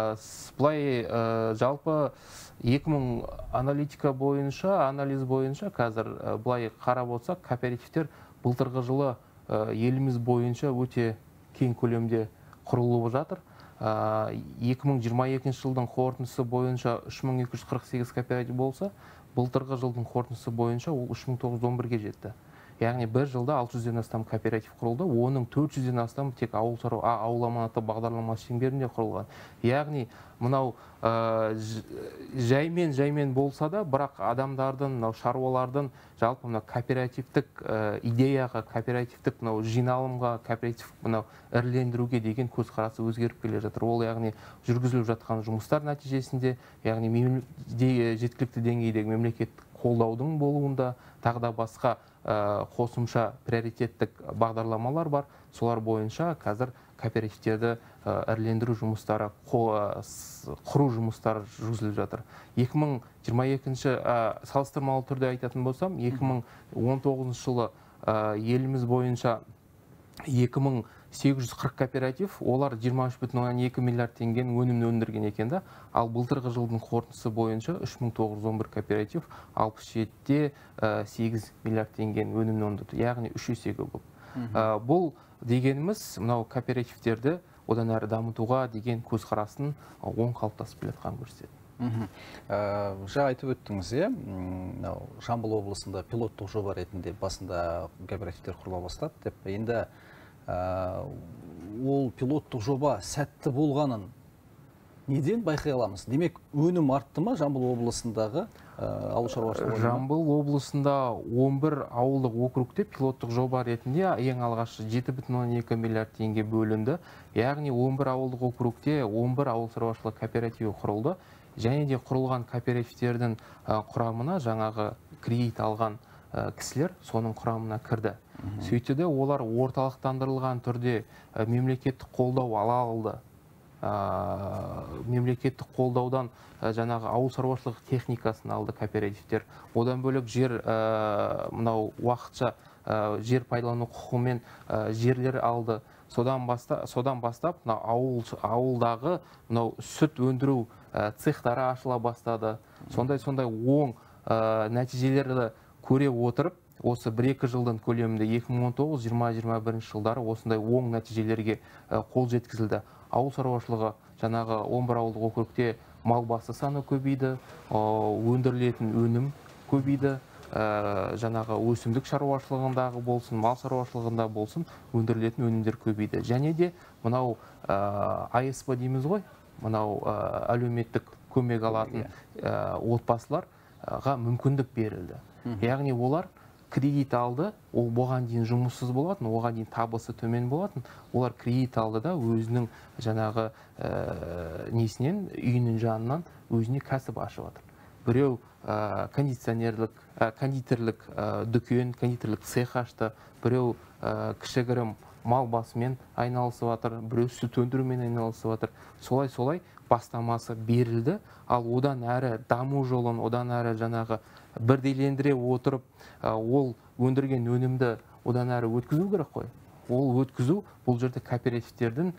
Былай жалпы екі мың аналитика бойынша, анализ бойынша қазір былай қарап отырсақ, кооперативтер былтырғы жылы еліміз бойынша өте кең көлемде құрылып жатыр. екі мың жиырма екінші жылдың қорытындысы бойынша үш мың екі жүз қырық сегіз кооператив болса, былтырғы жылдың қорытындысы бойынша ол үш мың тоғыз жүз он бірге жетті. Яғни бір жылда алты жүзден астам кооператив құрылды, оның төрт жүзден астам тек ауыл аманаты бағдарламасы шеңберінде құрылған. Яғни мынау жаймен жаймен болса да, бірақ адамдардың, шаруалардың жалпы мынау кооперативтік идеяға, кооперативтік мынау жиналымға, кооператив мынау ірілендіруге деген көзқарасы өзгеріп келе жатыр. Ол яғни жүргізіліп жатқан жұмыстар нәтижесінде, яғни жеткілікті деңгейдегі мемлекеттік қолдаудың болуында, тағы да басқа қосымша приоритеттік бағдарламалар бар. Солар бойынша қазір кооперативтерді ірілендіру жұмыстары, құру жұмыстары жүргізіліп жатыр. екі мың жиырма екінші салыстырмалы түрде айтатын болсам, екі мың он тоғызыншы жылы еліміз бойынша екі мың сегіз жүз қырық кооператив, олар жиырма үш бүтін оннан екі миллиард теңгенің өнімін өндірген екен. Ал былтырғы жылдың қорытындысы бойынша үш мың тоғыз жүз он бір кооператив алпыс жетіде сегіз миллиард теңгенің өнімін өндірді. Яғни үш есеге көп. Бұл дегеніміз мынау кооперативтерді одан әрі дамытуға деген көзқарастың оң қалыптасып келе жатқанын көрсетеді. Жаңа айтып өттіңіз, Жамбыл облысында пилоттық жоба ретінде басында кооперативтер құрыла бастады деп. Енді ол пилоттық жоба сәтті болғанын Неден байқай аламыз? Демек, өнім артты ма Жамбыл облысындағы ауыл шаруашылығы? Жамбыл облысында он бір ауылдық округте пилоттық жоба ретінде ең алғаш жеті бүтін оннан екі миллиард теңге бөлінді. Яғни он бір ауылдық округте он бір ауыл шаруашылығы кооперативі құрылды. Және де құрылған кооперативтердің құрамына жаңағы кредит алған кісілер соның құрамына кірді. Сөйтті де олар орталықтандырылған түрде мемлекеттік қолдау ала алды. Мемлекеттік қолдаудан жаңағы ауыл шаруашылығы техникасын алды кооперативтер. Одан бөлек жер мынау уақытша жер пайдалану құқығымен жерлер алды. Содан бастап, содан бастап ауыл ауылдағы мынау сүт өндіру цехтары ашыла бастады. Сондай сондай оң нәтижелерді көре отырып, осы бір-екі жылдың көлемінде екі мың он тоғыз жиырма жиырма бірінші жылдары осындай оң нәтижелерге қол жеткізілді. Ауыл шаруашылығы жаңағы он бір ауылдық округте мал басы саны көбейді, өндірілетін өнім көбейді, жаңағы өсімдік шаруашылығындағы болсын, мал шаруашылығында болсын, өндірілетін өнімдер көбейді. Және де мынау а эс пэ дейміз ғой, мынау әлеуметтік көмек алатын отбасыларға мүмкіндік берілді. Яғни олар кредит алды, ол бұған дейін жұмыссыз болатын, оған дейін табысы төмен болатын, олар кредит алды да өзінің жаңағы несінен, үйінің жанынан өзіне кәсіп ашып отыр. Біреу кондиционерлік, кондитерлік дүкен, кондитерлік цех ашты, біреу кішігірім мал басымен айналысып отыр, біреу сүт өндірумен айналысып отыр. Солай-солай бастамасы берілді, ал одан әрі даму жолын, одан әрі жаңағы бірдейлендіре отырып, ол өндірген өнімді одан әрі өткізу керек қой. Ол өткізу бұл жерде кооперативтердің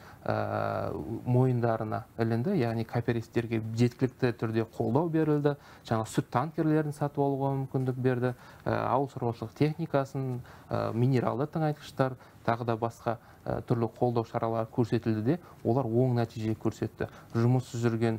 мойындарына ілінді, яғни кооперативтерге жеткілікті түрде қолдау берілді, жаңа сүт танкерлерін сатып алуға мүмкіндік берді, ауыл шаруашылық техникасын, минералды тыңайтқыштар, тағы да басқа түрлі қолдау шаралары көрсетілді де, олар оң нәтиже көрсетті. Жұмыссыз жүрген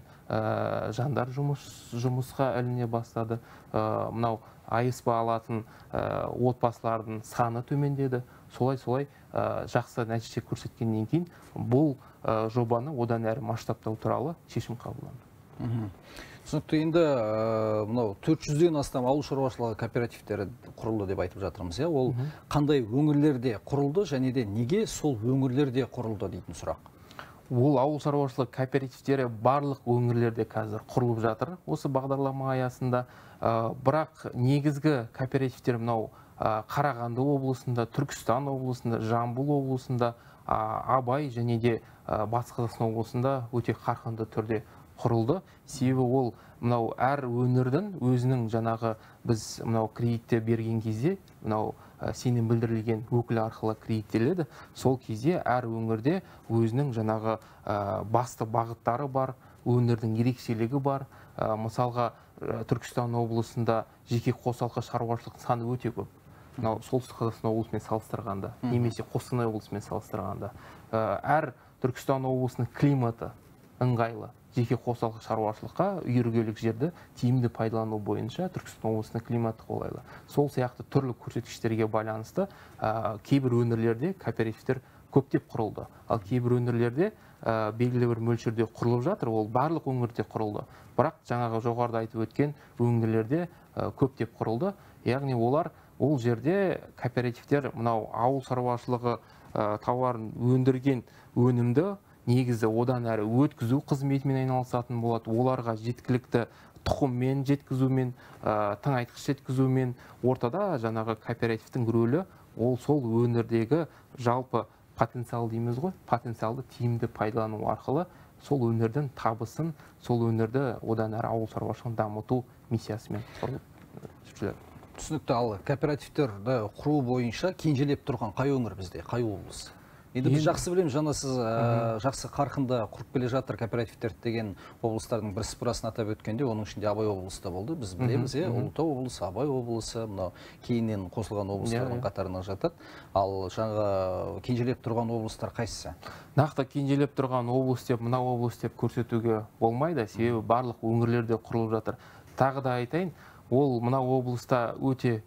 жандар жұмысқа іліне бастады. Мынау а эс пэ алатын отбасылардың саны төмендеді. Солай-солай жақсы нәтиже көрсеткеннен кейін бұл жобаны одан әрі масштабтау туралы шешім қабылданды. Түсінікті, енді мынау төрт жүзден астам ауыл шаруашылығы кооперативтері құрылды деп айтып жатырмыз. Ол қандай өңірлерде құрылды және де неге сол өңірлерде құрылды дейтін сұрақ? Ол ауыл шаруашылығы кооперативтері барлық өңірлерде қазір құрылып жатыр осы бағдарлама аясында. Бірақ негізгі кооперативтер мынау Қарағанды облысында, Түркістан облысында, Жамбыл облысында, Абай және де Батыс Қазақстан облысында өте қарқынды түрде құрылды. Себебі ол мынау әр өңірдің өзінің жаңағы біз мынау кредитте берген кезде, мынау сенім білдірілген өкіл арқылы кредиттеледі. Сол кезде әр өңірде өзінің жаңағы басты бағыттары бар, өңірдің ерекшелігі бар. Мысалға, Түркістан облысында жеке қосалқы шаруашылық саны өте көп. Солтүстік Қазақстан облысымен салыстырғанда, немесе Қостанай облысымен салыстырғанда. Әр Түркістан облысының климаты ыңғайлы. Жеке қосалқы шаруашылыққа үйіргелік жерді тиімді пайдалану бойынша Түркістан облысының климаты қолайлы. Сол сияқты түрлі көрсеткіштерге байланысты кейбір өңірлерде кооперативтер көптеп құрылды. Ал кейбір өңірлерде белгілі бір мөлшерде құрылып жатыр, ол барлық өңірде құрылды. Бірақ жаңағы жоғарыда айтып өткен өңірлерде көптеп құрылды. Яғни олар ол жерде кооперативтер мынау ауыл шаруашылығы тауарын өндірген өнімді негізі одан әрі өткізу қызметімен айналысатын болады. Оларға жеткілікті тұқыммен жеткізумен, тыңайтқыш жеткізумен ортада жаңағы кооперативтің рөлі ол сол өңірдегі жалпы потенциал дейміз ғой, потенциалды тиімді пайдалану арқылы сол өңірдің табысын, сол өңірді одан әрі ауыл шаруашылығын дамыту миссиясымен жүргізіледі. Түсінікті, ал кооперативтерді құру бойынша кенжелеп тұрған қай өңір бізде, қай облыс? Енді біз жақсы білеміз, жаңа сіз жақсы қарқында құрып келе жатыр кооперативтерді деген облыстардың бір сыпырасын атап өткенде, оның ішінде Абай облысы да болды. Біз білеміз, Ұлытау облысы, Абай облысы, мынау кейіннен қосылған облыстардың қатарына жатады. Ал жаңа кенжелеп тұрған облыстар қайсысы? Нақты кенжелеп тұрған облыс деп, мына облыс деп көрсетуге болмайды, себебі барлық өңірлерде құрылып жатыр. Тағы да айтайын, ол мына облыста өте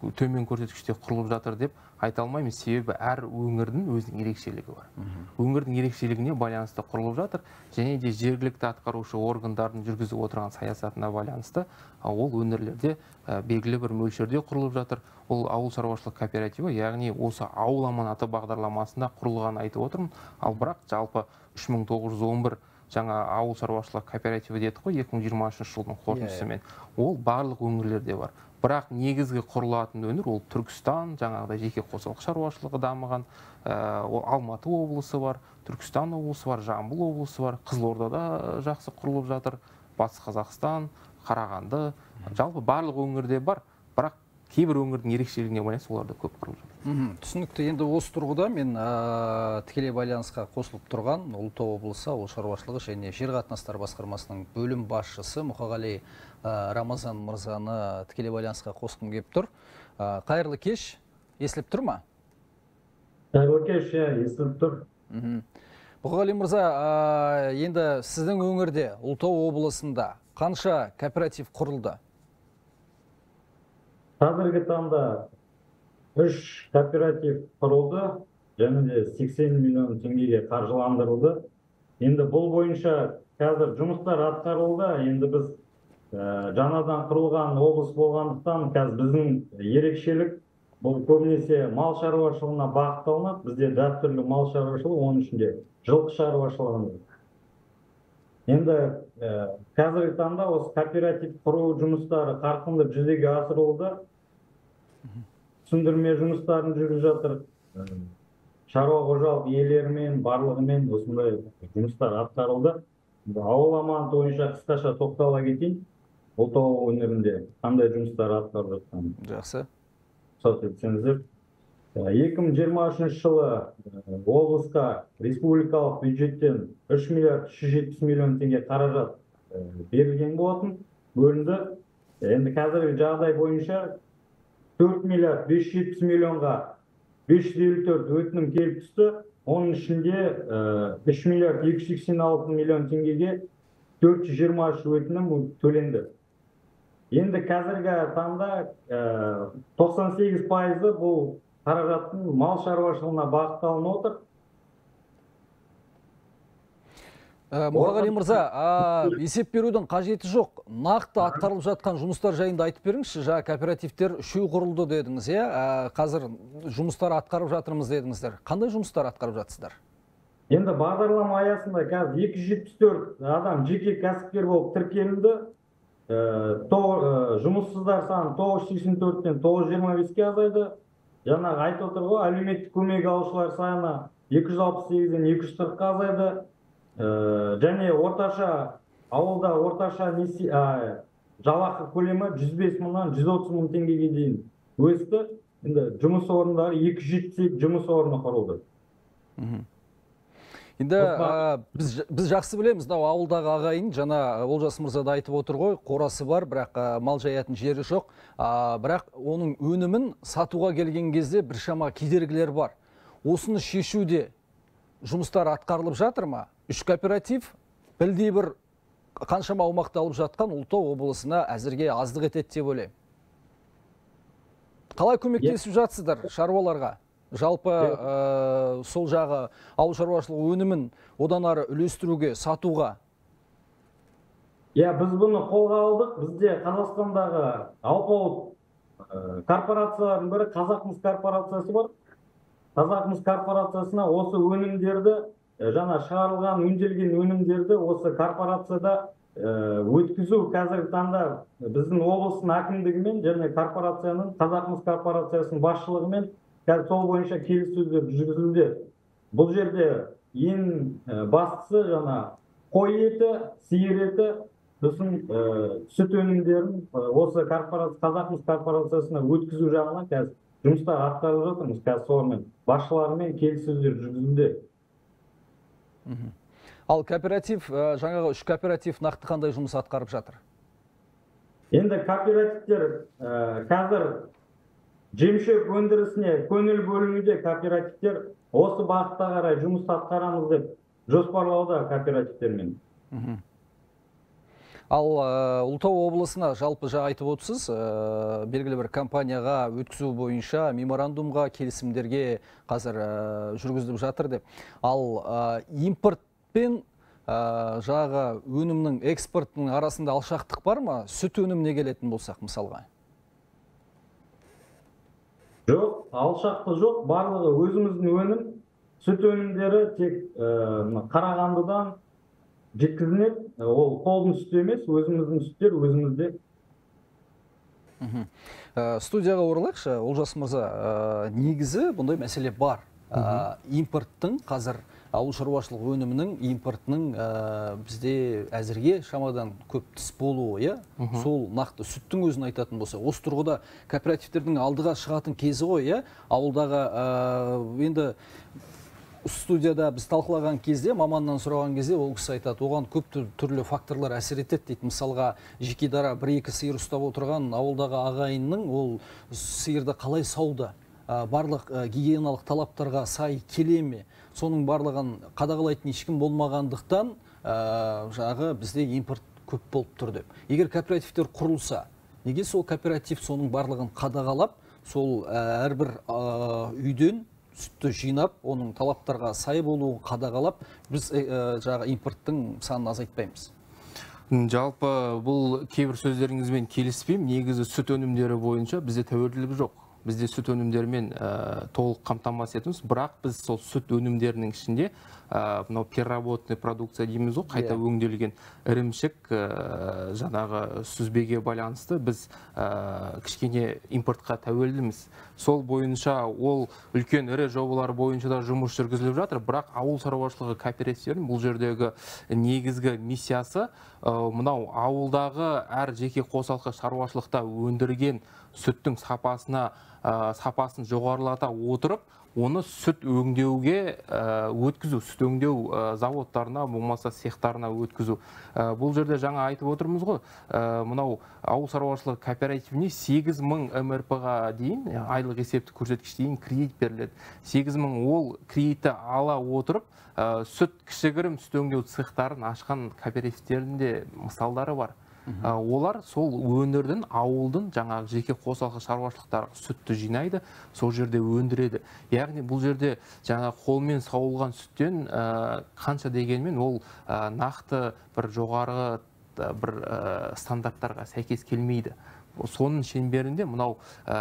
төмен көрсеткіште құрылып жатыр деп айта алмаймын, себебі әр өңірдің өзінің ерекшелігі бар. Өңірдің ерекшелігіне байланысты құрылып жатыр, және де жергілікті атқарушы органдардың жүргізіп отырған саясатына байланысты ол өңірлерде белгілі бір мөлшерде құрылып жатыр. Ол ауыл шаруашылық кооперативі, яғни осы ауыл аманаты бағдарламасында құрылған айтып отырмын. Ал бірақ жалпы үш мың тоғыз жүз он бір жаңа ауыл шаруашылық кооперативі дедік қой, екі мың жиырмасыншы жылдың қорытындысымен. Ол барлық өңірлерде бар. Бірақ негізгі құрылатын өңір ол Түркістан, жаңағыдай жеке қосалқы шаруашылығы дамыған, Алматы облысы бар, Түркістан облысы бар, Жамбыл облысы бар, Қызылордада жақсы құрылып жатыр, Батыс Қазақстан, Қарағанды, жалпы барлық өңірде бар, бірақ кейбір өңірдің ерекшелігіне байланысты оларда көп құрылып жатыр. Түсінікті. Енді осы тұрғыда мен тікелей байланысқа қосылып тұрған Ұлытау облысы ауыл шаруашылығы және жер қатынастары басқармасының бөлім басшысы Мұқағали Рамазан мырзаны тікелей байланысқа қосқым келіп тұр. Қайырлы кеш, естіліп тұр ма? Қайырлы кеш, естіліп тұр. Мұқағали мырза, енді сіздің өңірде Ұлытау облысында қанша кооператив құрылды? Қазіргі таңда үш кооператив құрылды, және де сексен миллион теңгеге қаржыландырылды. Енді бұл бойынша қазір жұмыстар атқарылды. Енді біз жаңадан құрылған облыс болғандықтан, қазір біздің ерекшелік бұл көбінесе мал шаруашылығына бағытталынады. Бізде дәстүрлі мал шаруашылығы, оның ішінде жылқы шаруашылығы. Енді қазіргі таңда осы кооператив құру жұмыстары қарқынды жүзеге асырылуда. Түсіндірме жұмыстарын жүргізіп жатыр. Шаруа қожалық иелерімен, барлығымен осындай жұмыстар атқарылды. Ауыл аманаты бойынша қысқаша тоқтала кетейін. Ұлытау өңірінде қандай жұмыстар атқарылып жатқанын. Жақсы. Рұқсат етсеңіздер. екі мың жиырма үшінші жылы облысқа республикалық бюджеттен үш миллиард үш жүз жетпіс миллион теңге қаражат берілген болатын, бөлінді. Енді қазіргі жағдай бойынша төрт миллиард бес жүз жетпіс миллионға бес жүз елу төрт өтінім келіп түсті. Оның ішінде үш миллиард екі жүз сексен алты миллион теңгеге төрт жүз жиырма үш өтінім төленді. Енді қазіргі таңда тоқсан сегіз пайызы бұл қаражаттың мал шаруашылығына бағытталып отыр. Мұқағали мырза, есеп берудің қажеті жоқ. Нақты атқарылып жатқан жұмыстар жайында айтып беріңізші. Жаңа кооперативтер үшеу құрылды дедіңіз, иә? Қазір жұмыстар атқарып жатырмыз дедіңіздер. Қандай жұмыстар атқарып жатсыздар? Енді бағдарлама аясында қазір екі жүз жетпіс төрт адам жеке кәсіпкер болып тіркелінді. Жұмыссыздар саны тоғыз жүз сексен төрттен тоғыз жүз жиырма беске азайды. Жаңағы айтып отыр ғой, әлеуметтік көмек алушылар саны екі жүз алпыс сегізден екі жүз қырыққа азайды. Және орташа ауылда орташа жалақы көлемі жүз бес мыңнан жүз отыз мың теңгеге дейін өсті. Енді жұмыс орындары екі жүз жетпіс екі жұмыс орны құрылды. Енді біз жақсы білеміз, ауылдағы ағайын, жаңа Олжас мырза да айтып отыр ғой, қорасы бар, бірақ мал жаятын жері жоқ. Бірақ оның өнімін сатуға келген кезде біршама кедергілер бар. Осыны шешуде жұмыстар атқарылып жатыр ма? Үш кооператив білдей бір қаншама аумақты алып жатқан Ұлытау облысына әзірге аздық етеді деп ойлаймын. Қалай көмектесіп жатсыздар шаруаларға? Жалпы сол жағы ауыл шаруашылығы өнімін одан ары үлестіруге, сатуға? Иә, біз бұны қолға алдық. Бізде Қазақстандағы алпауыт корпорациялардың бірі Қазақмыс корпорациясы бар. Қазақмыс корпорациясына осы өнімдерді, жаңа шығарылған, өңделген өнімдерді осы корпорацияда өткізу қазіргі таңда біздің облыстың әкімдігімен және корпорацияның, Қазақмыс корпорациясының басшылығымен қазір сол бойынша келіссөздер жүргізілуде. Бұл жерде ең бастысы жаңа қой еті, сиыр еті, сосын сүт өнімдерін осы Қазақмыс корпорациясына өткізу жағынан қазір жұмыстар атқарылып жатырмыз. Қазір солармен басшыларымен келіссөздер жүргізілуде. Ал кооператив, жаңағы үш кооператив нақты қандай жұмыс атқарып жатыр? Енді кооперативтер қазір жемшөп өндірісіне көңіл бөлінуде. Кооперативтер осы бағытта қарай жұмыс атқарамыз деп жоспарлауда кооперативтермен. Ал Ұлытау облысына жалпы жа айтып отырсыз, белгілі бір компанияға өткізу бойынша меморандумға, келісімдерге қазір жүргізіліп жатыр деп. Ал импорт пен жағы өнімнің экспортының арасында алшақтық бар ма? Сүт өніміне келетін болсақ мысалға? Жоқ, алшақты жоқ. Барлығы өзіміздің өнім. Сүт өнімдері тек Қарағандыдан жеткізіледі. Ол қолдың сүті емес, өзіміздің сүттер өзімізде. Студияға оралайықшы, Олжас мырза, негізі бұндай мәселе бар. Импорттың қазір ауыл шаруашылық өнімінің импортының бізде әзірге шамадан көп түс болуы, сол нақты сүттің өзін айтатын болса, осы тұрғыда кооперативтердің алдыға шығатын кезі ғой, ауылдағы енді студияда біз талқылаған кезде, маманнан сұраған кезде ол кісі айтады, оған көп түрлі факторлар әсер етеді дейді. Мысалға, жеке дара бір-екі сиыр ұстап отырған ауылдағы ағайынның ол сиырды қалай сауда, барлық гигиеналық талаптарға сай келе ме, соның барлығын қадағалайтын ешкім болмағандықтан жағы бізде импорт көп болып тұр деп. Егер кооперативтер құрылса, неге сол кооператив соның барлығын қадағалап, сол әрбір үйден сүтті жинап, оның талаптарға сай болуын қадағалап, біз жағы импорттың санын азайтпаймыз? Жалпы бұл кейбір сөздеріңізбен келіспеймін. Негізі сүт өнімдері бойынша бізде тәуелділік жоқ. Бізде сүт өнімдерімен толық қамтамасыз етеміз, бірақ біз сол сүт өнімдерінің ішінде мынау переработанный продукция дейміз ғой, қайта өңделген ірімшік, жаңағы сүзбеге байланысты біз кішкене импортқа тәуелдіміз. Сол бойынша ол үлкен ірі жобалар бойынша да жұмыс жүргізіліп жатыр, бірақ ауыл шаруашылығы кооперативтерінің бұл жердегі негізгі миссиясы мынау ауылдағы әр жеке қосалқы шаруашылықта өндірген сүттің сапасына сапасын жоғарылата отырып, оны сүт өңдеуге өткізу, сүт өңдеу заводтарына, болмаса цехтарына өткізу. Бұл жерде жаңа айтып отырмыз ғой, мынау ауыл шаруашылығы кооперативіне сегіз мың эм эр пэ-ға дейін, айлық есептік көрсеткіш дейін кредит беріледі. сегіз мың ол кредитті ала отырып, сүт кішігірім сүт өңдеу цехтарын ашқан кооперативтерінде мысалдары бар. Олар сол өңірдің, ауылдың жаңағы жеке қосалқы шаруашылықтарға сүтті жинайды, сол жерде өндіреді. Яғни бұл жерде жаңа қолмен сауылған сүттен қанша дегенмен ол нақты бір жоғары бір стандарттарға сәйкес келмейді. Соның шеңберінде мынау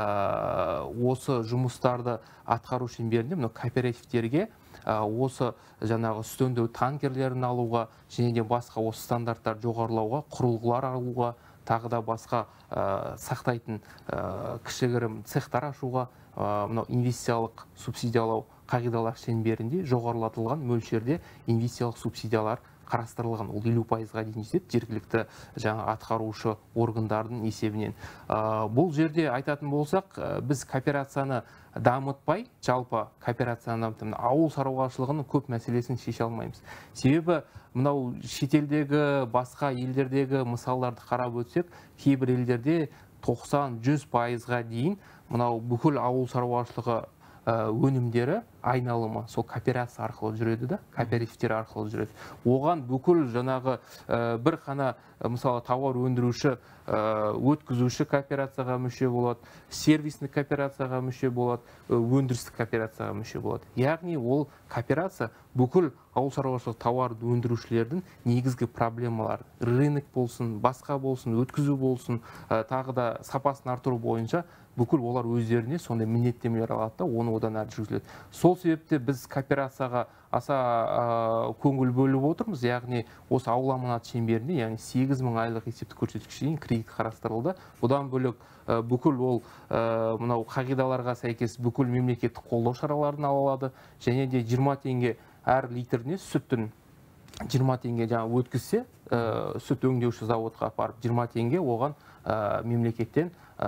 осы жұмыстарды атқару шеңберінде мынау кооперативтерге осы жаңағы сүт өңдеу танкерлерін алуға, және де басқа осы стандарттар жоғарылауға, құрылғылар алуға, тағы да басқа сақтайтын кішігірім цехтар ашуға, мынау инвестициялық субсидиялау қағидалар шеңберінде жоғарылатылған мөлшерде инвестициялық субсидиялар қарастырылған. Ол елу пайызға дейін жетеді, жергілікті жаңа атқарушы органдардың есебінен. Бұл жерде айтатын болсақ, біз кооперацияны дамытпай, жалпы кооперацияны дамытып, ауыл шаруашылығының көп мәселесін шеше алмаймыз. Себебі мынау шетелдегі, басқа елдердегі мысалдарды қарап өтсек, кейбір елдерде тоқсан жүз пайызға дейін мынау бүкіл ауыл шаруашылығы өнімдері айналымы сол кооперация арқылы жүреді да, кооперативтер арқылы жүреді. Оған бүкіл жаңағы бір қана мысалы тауар өндіруші, өткізуші кооперацияға мүше болады, сервисный кооперацияға мүше болады, өндірістік кооперацияға мүше болады. Яғни ол кооперация бүкіл ауыл шаруашылық тауарды өндірушілердің негізгі проблемалары, рынок болсын, басқа болсын, өткізу болсын, тағы да сапасын артыру бойынша бүкіл олар өздеріне сондай міндеттемелер алады да, оны одан әрі жүргізіледі. Сол себепте біз кооперацияға аса көңіл бөліп отырмыз, яғни осы ауыл аманат шеңберінде, яғни сегіз мың айлық есептік көрсеткіш дейін кредит қарастырылды. Бұдан бөлек бүкіл ол мынау қағидаларға сәйкес бүкіл мемлекеттік қолдау шараларын ала алады, және де жиырма теңге әр литріне сүттің жиырма теңге жаңа өткізсе, сүт өңдеуші заводқа апарып жиырма теңге оған мемлекеттен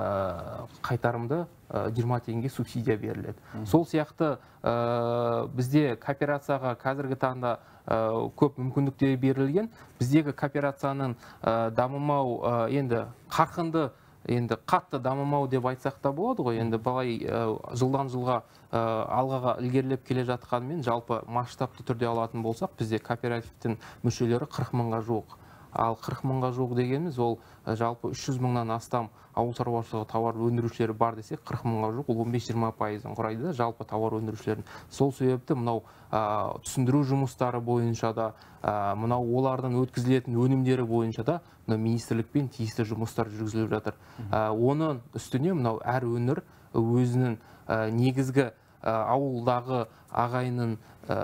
қайтарымды жиырма теңге субсидия беріледі. Сол сияқты бізде кооперацияға қазіргі таңда көп мүмкіндіктер берілген. Біздегі кооперацияның дамымау енді қарқынды, енді қатты дамымау деп айтсақ та болады ғой. Енді былай жылдан жылға алғаға ілгерілеп келе жатқанымен жалпы масштабты түрде алатын болсақ, бізде кооперативтің мүшелері қырық мыңға жуық. Ал қырық мыңға жуық дегеніміз ол жалпы үш жүз мыңнан астам ауыл шаруашылығы тауар өндірушілері бар десек, қырық мыңға жуық, ол он бес жиырма пайызын құрайды жалпы тауар өндірушілердің. Сол себепті мынау түсіндіру жұмыстары бойынша да, мынау олардың өткізілетін өнімдері бойынша да министрлікпен тиісті жұмыстар жүргізіліп жатыр. Оның үстіне мынау әр өңір өзінің негізгі ауылдағы ағайынның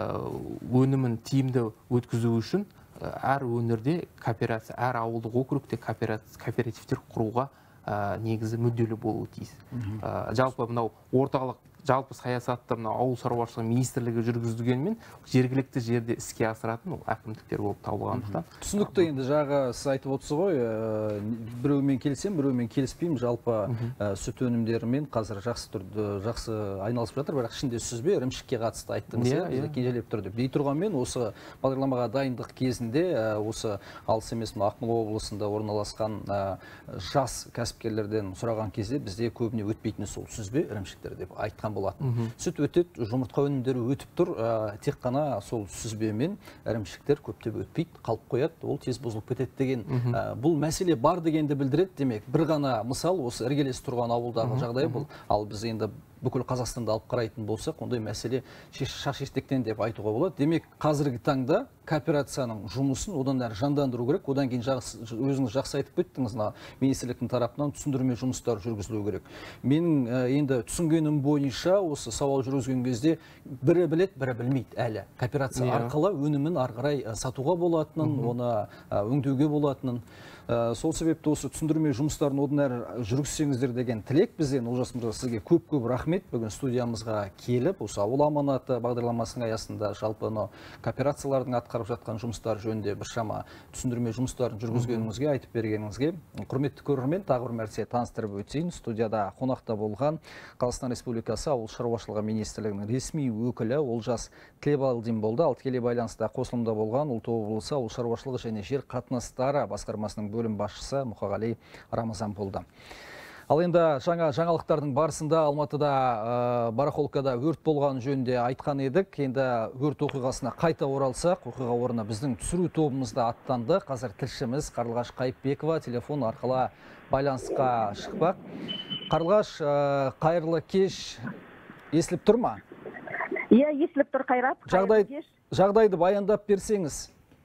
өнімін тиімді өткізу үшін әр өңірде кооперация, әр ауылдық округте кооперативтер құруға негізі мүдделі болуы тиіс. Жалпы мынау орталық жалпы саясатты мынау ауыл шаруашылығы министрлігі жүргізгенмен жергілікті жерде іске асыратын ол әкімдіктер болып табылғандықтан. Түсінікті, енді жағы сіз айтып отырсыз ғой, біреумен келсем, біреумен келіспеймін, жалпы сүт өнімдерімен қазір жақсы түрде жақсы айналысып жатыр, бірақ ішінде сүзбе, ірімшікке қатысты айттыңыз, бізде кенжелеп тұрды. Дей тұрғанмен осы бағдарламаға дайындық кезінде осы алыс емес Ақмола облысында орналасқан жас кәсіпкерлерден сұраған кезде бізде көбіне өтпейтіні сол сүзбе, ірімшіктер деп айтқан болатын. Сүт өтеді, жұмыртқа өнімдері өтіп тұр, тек қана сол сүзбемен ірімшіктер көптеп өтпейді, қалып қояды, ол тез бұзылып кетеді деген. Бұл мәселе бар дегенді білдіреді. Демек, бір ғана мысал осы іргелес тұрған ауылдағы жағдай бұл. Ал біз енді бүкіл Қазақстанда алып қарайтын болсақ, ондай мәселе шаш-етектен деп айтуға болады. Демек, қазіргі таңда кооперацияның жұмысын одан әрі жандандыру керек. Одан кейін өзіңіз жақсы айтып кеттіңіз, министрліктің тарапынан түсіндірме жұмыстар жүргізілу керек. Менің енді түсінгенім бойынша осы сауал жүргізген кезде бірі білет, бірі білмейді әлі. Кооперация арқылы өнімін ары қарай сатуға болатынын, оны өңдеуге болатынын. Сол себепті осы түсіндірме жұмыстарын одан әрі жүргізсеңіздер деген тілек бізден. Олжас мырза, сізге көп-көп рахмет. Бүгін студиямызға келіп, осы ауыл аманаты бағдарламасының аясында жалпы кооперациялардың атқарып жатқан жұмыстар жөнінде біршама түсіндірме жұмыстарын жүргізгеніңізге, айтып бергеніңізге құрметті көрермен, тағы бір мәрте таныстырып өтейін. Студияда қонақта болған Қазақстан Республикасы Ауыл шаруашылығы министрлігінің ресми өкілі Олжас Тілебалдин болды. Ал тікелей байланыста қосылымда болған Ұлттық облысы ауыл шаруашылығы және жер қатынастары басқармасының бөлім басшысы Мұқағали Рамазан болды. Ал енді жаңа жаңалықтардың барысында Алматыда барахолкада өрт болған жөнінде айтқан едік. Енді өрт оқиғасына қайта оралсақ, оқиға орнына біздің түсіру тобымызда аттанды. Қазір тілшіміз Қарлығаш Қайыпбекова телефон арқылы байланысқа шықпақ. Қарлығаш, қайырлы кеш, естіліп тұр ма? Иә, естіліп тұр, Қайрат. Жағдайды баяндап берсеңіз.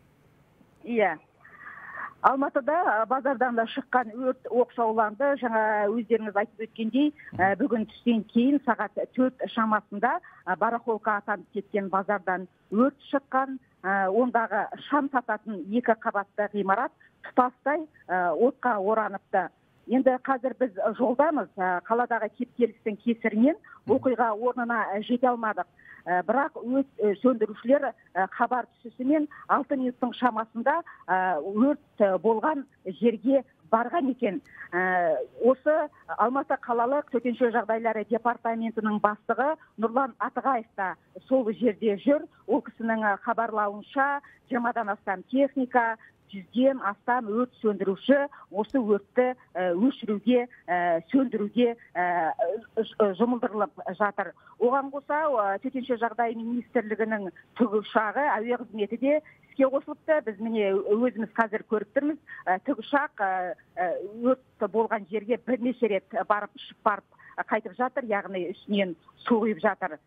Иә. Алматыда базардан да шыққан өрт оқшауланды. Жаңа өздеріңіз айтып өткендей, бүгін түстен кейін сағат төрт шамасында барахолка атанып кеткен базардан өрт шыққан. Ондағы шам сататын екі қабатты ғимарат тұтастай отқа ораныпты. Енді қазір біз жолдамыз, қаладағы кептелістің кесірінен оқиға орнына жете алмадық. Бірақ өз сөндірушілер хабар түсісімен алты минуттың шамасында өрт болған жерге барған екен. Осы Алматы қалалық төтенше жағдайлары департаментінің бастығы Нұрлан Атығаев та сол жерде жүр. Ол кісінің хабарлауынша жиырмадан астам техника, жүзден астам өрт сөндіруші осы өртті өшіруге, сөндіруге жұмылдырылып жатыр. Оған қоса төтенше жағдай министрлігінің тікұшағы әуе қызметі де іске қосылыпты. Біз міне өзіміз қазір көріп тұрмыз. Тікұшақ өрт болған жерге бірнеше рет барып ұшып барып қайтып жатыр, яғни үстінен су құйып жатыр.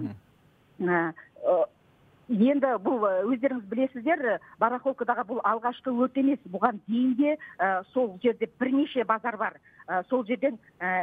Енді бұл өздеріңіз білесіздер, барахолкадағы бұл алғашқы өрт емес, бұған дейін де сол жерде бірнеше базар бар. Сол жерден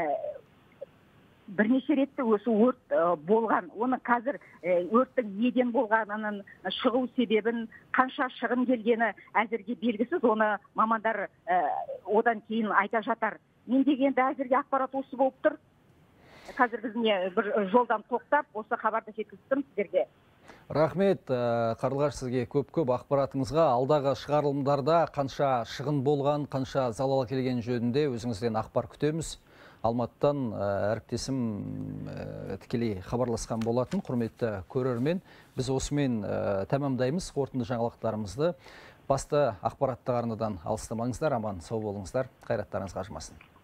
бірнеше ретті осы өрт болған. Оны қазір өрттің неден болғанының шығу себебін, қанша шығын келгені әзірге белгісіз. Оны мамандар одан кейін айта жатар. Мен дегенде әзірге ақпарат осы болып тұр. Қазір бізіне бір жолдан тоқтап, осы хабарды жеткіздім сіздерге. Рахмет, Қарлығаш, сізге көп-көп ақпаратыңызға. Алдағы шығарылымдарда қанша шығын болған, қанша залал келген жөнінде өзіңізден ақпар күтеміз. Алматыдан әріптесім тікелей хабарласқан болатын. Құрметті көрермен, біз осымен тәмамдаймыз қорытынды жаңалықтарымызды. Басты ақпараттық арнадан алыстамаңыздар, аман сау болыңыздар, қайраттарыңызға ажымасын.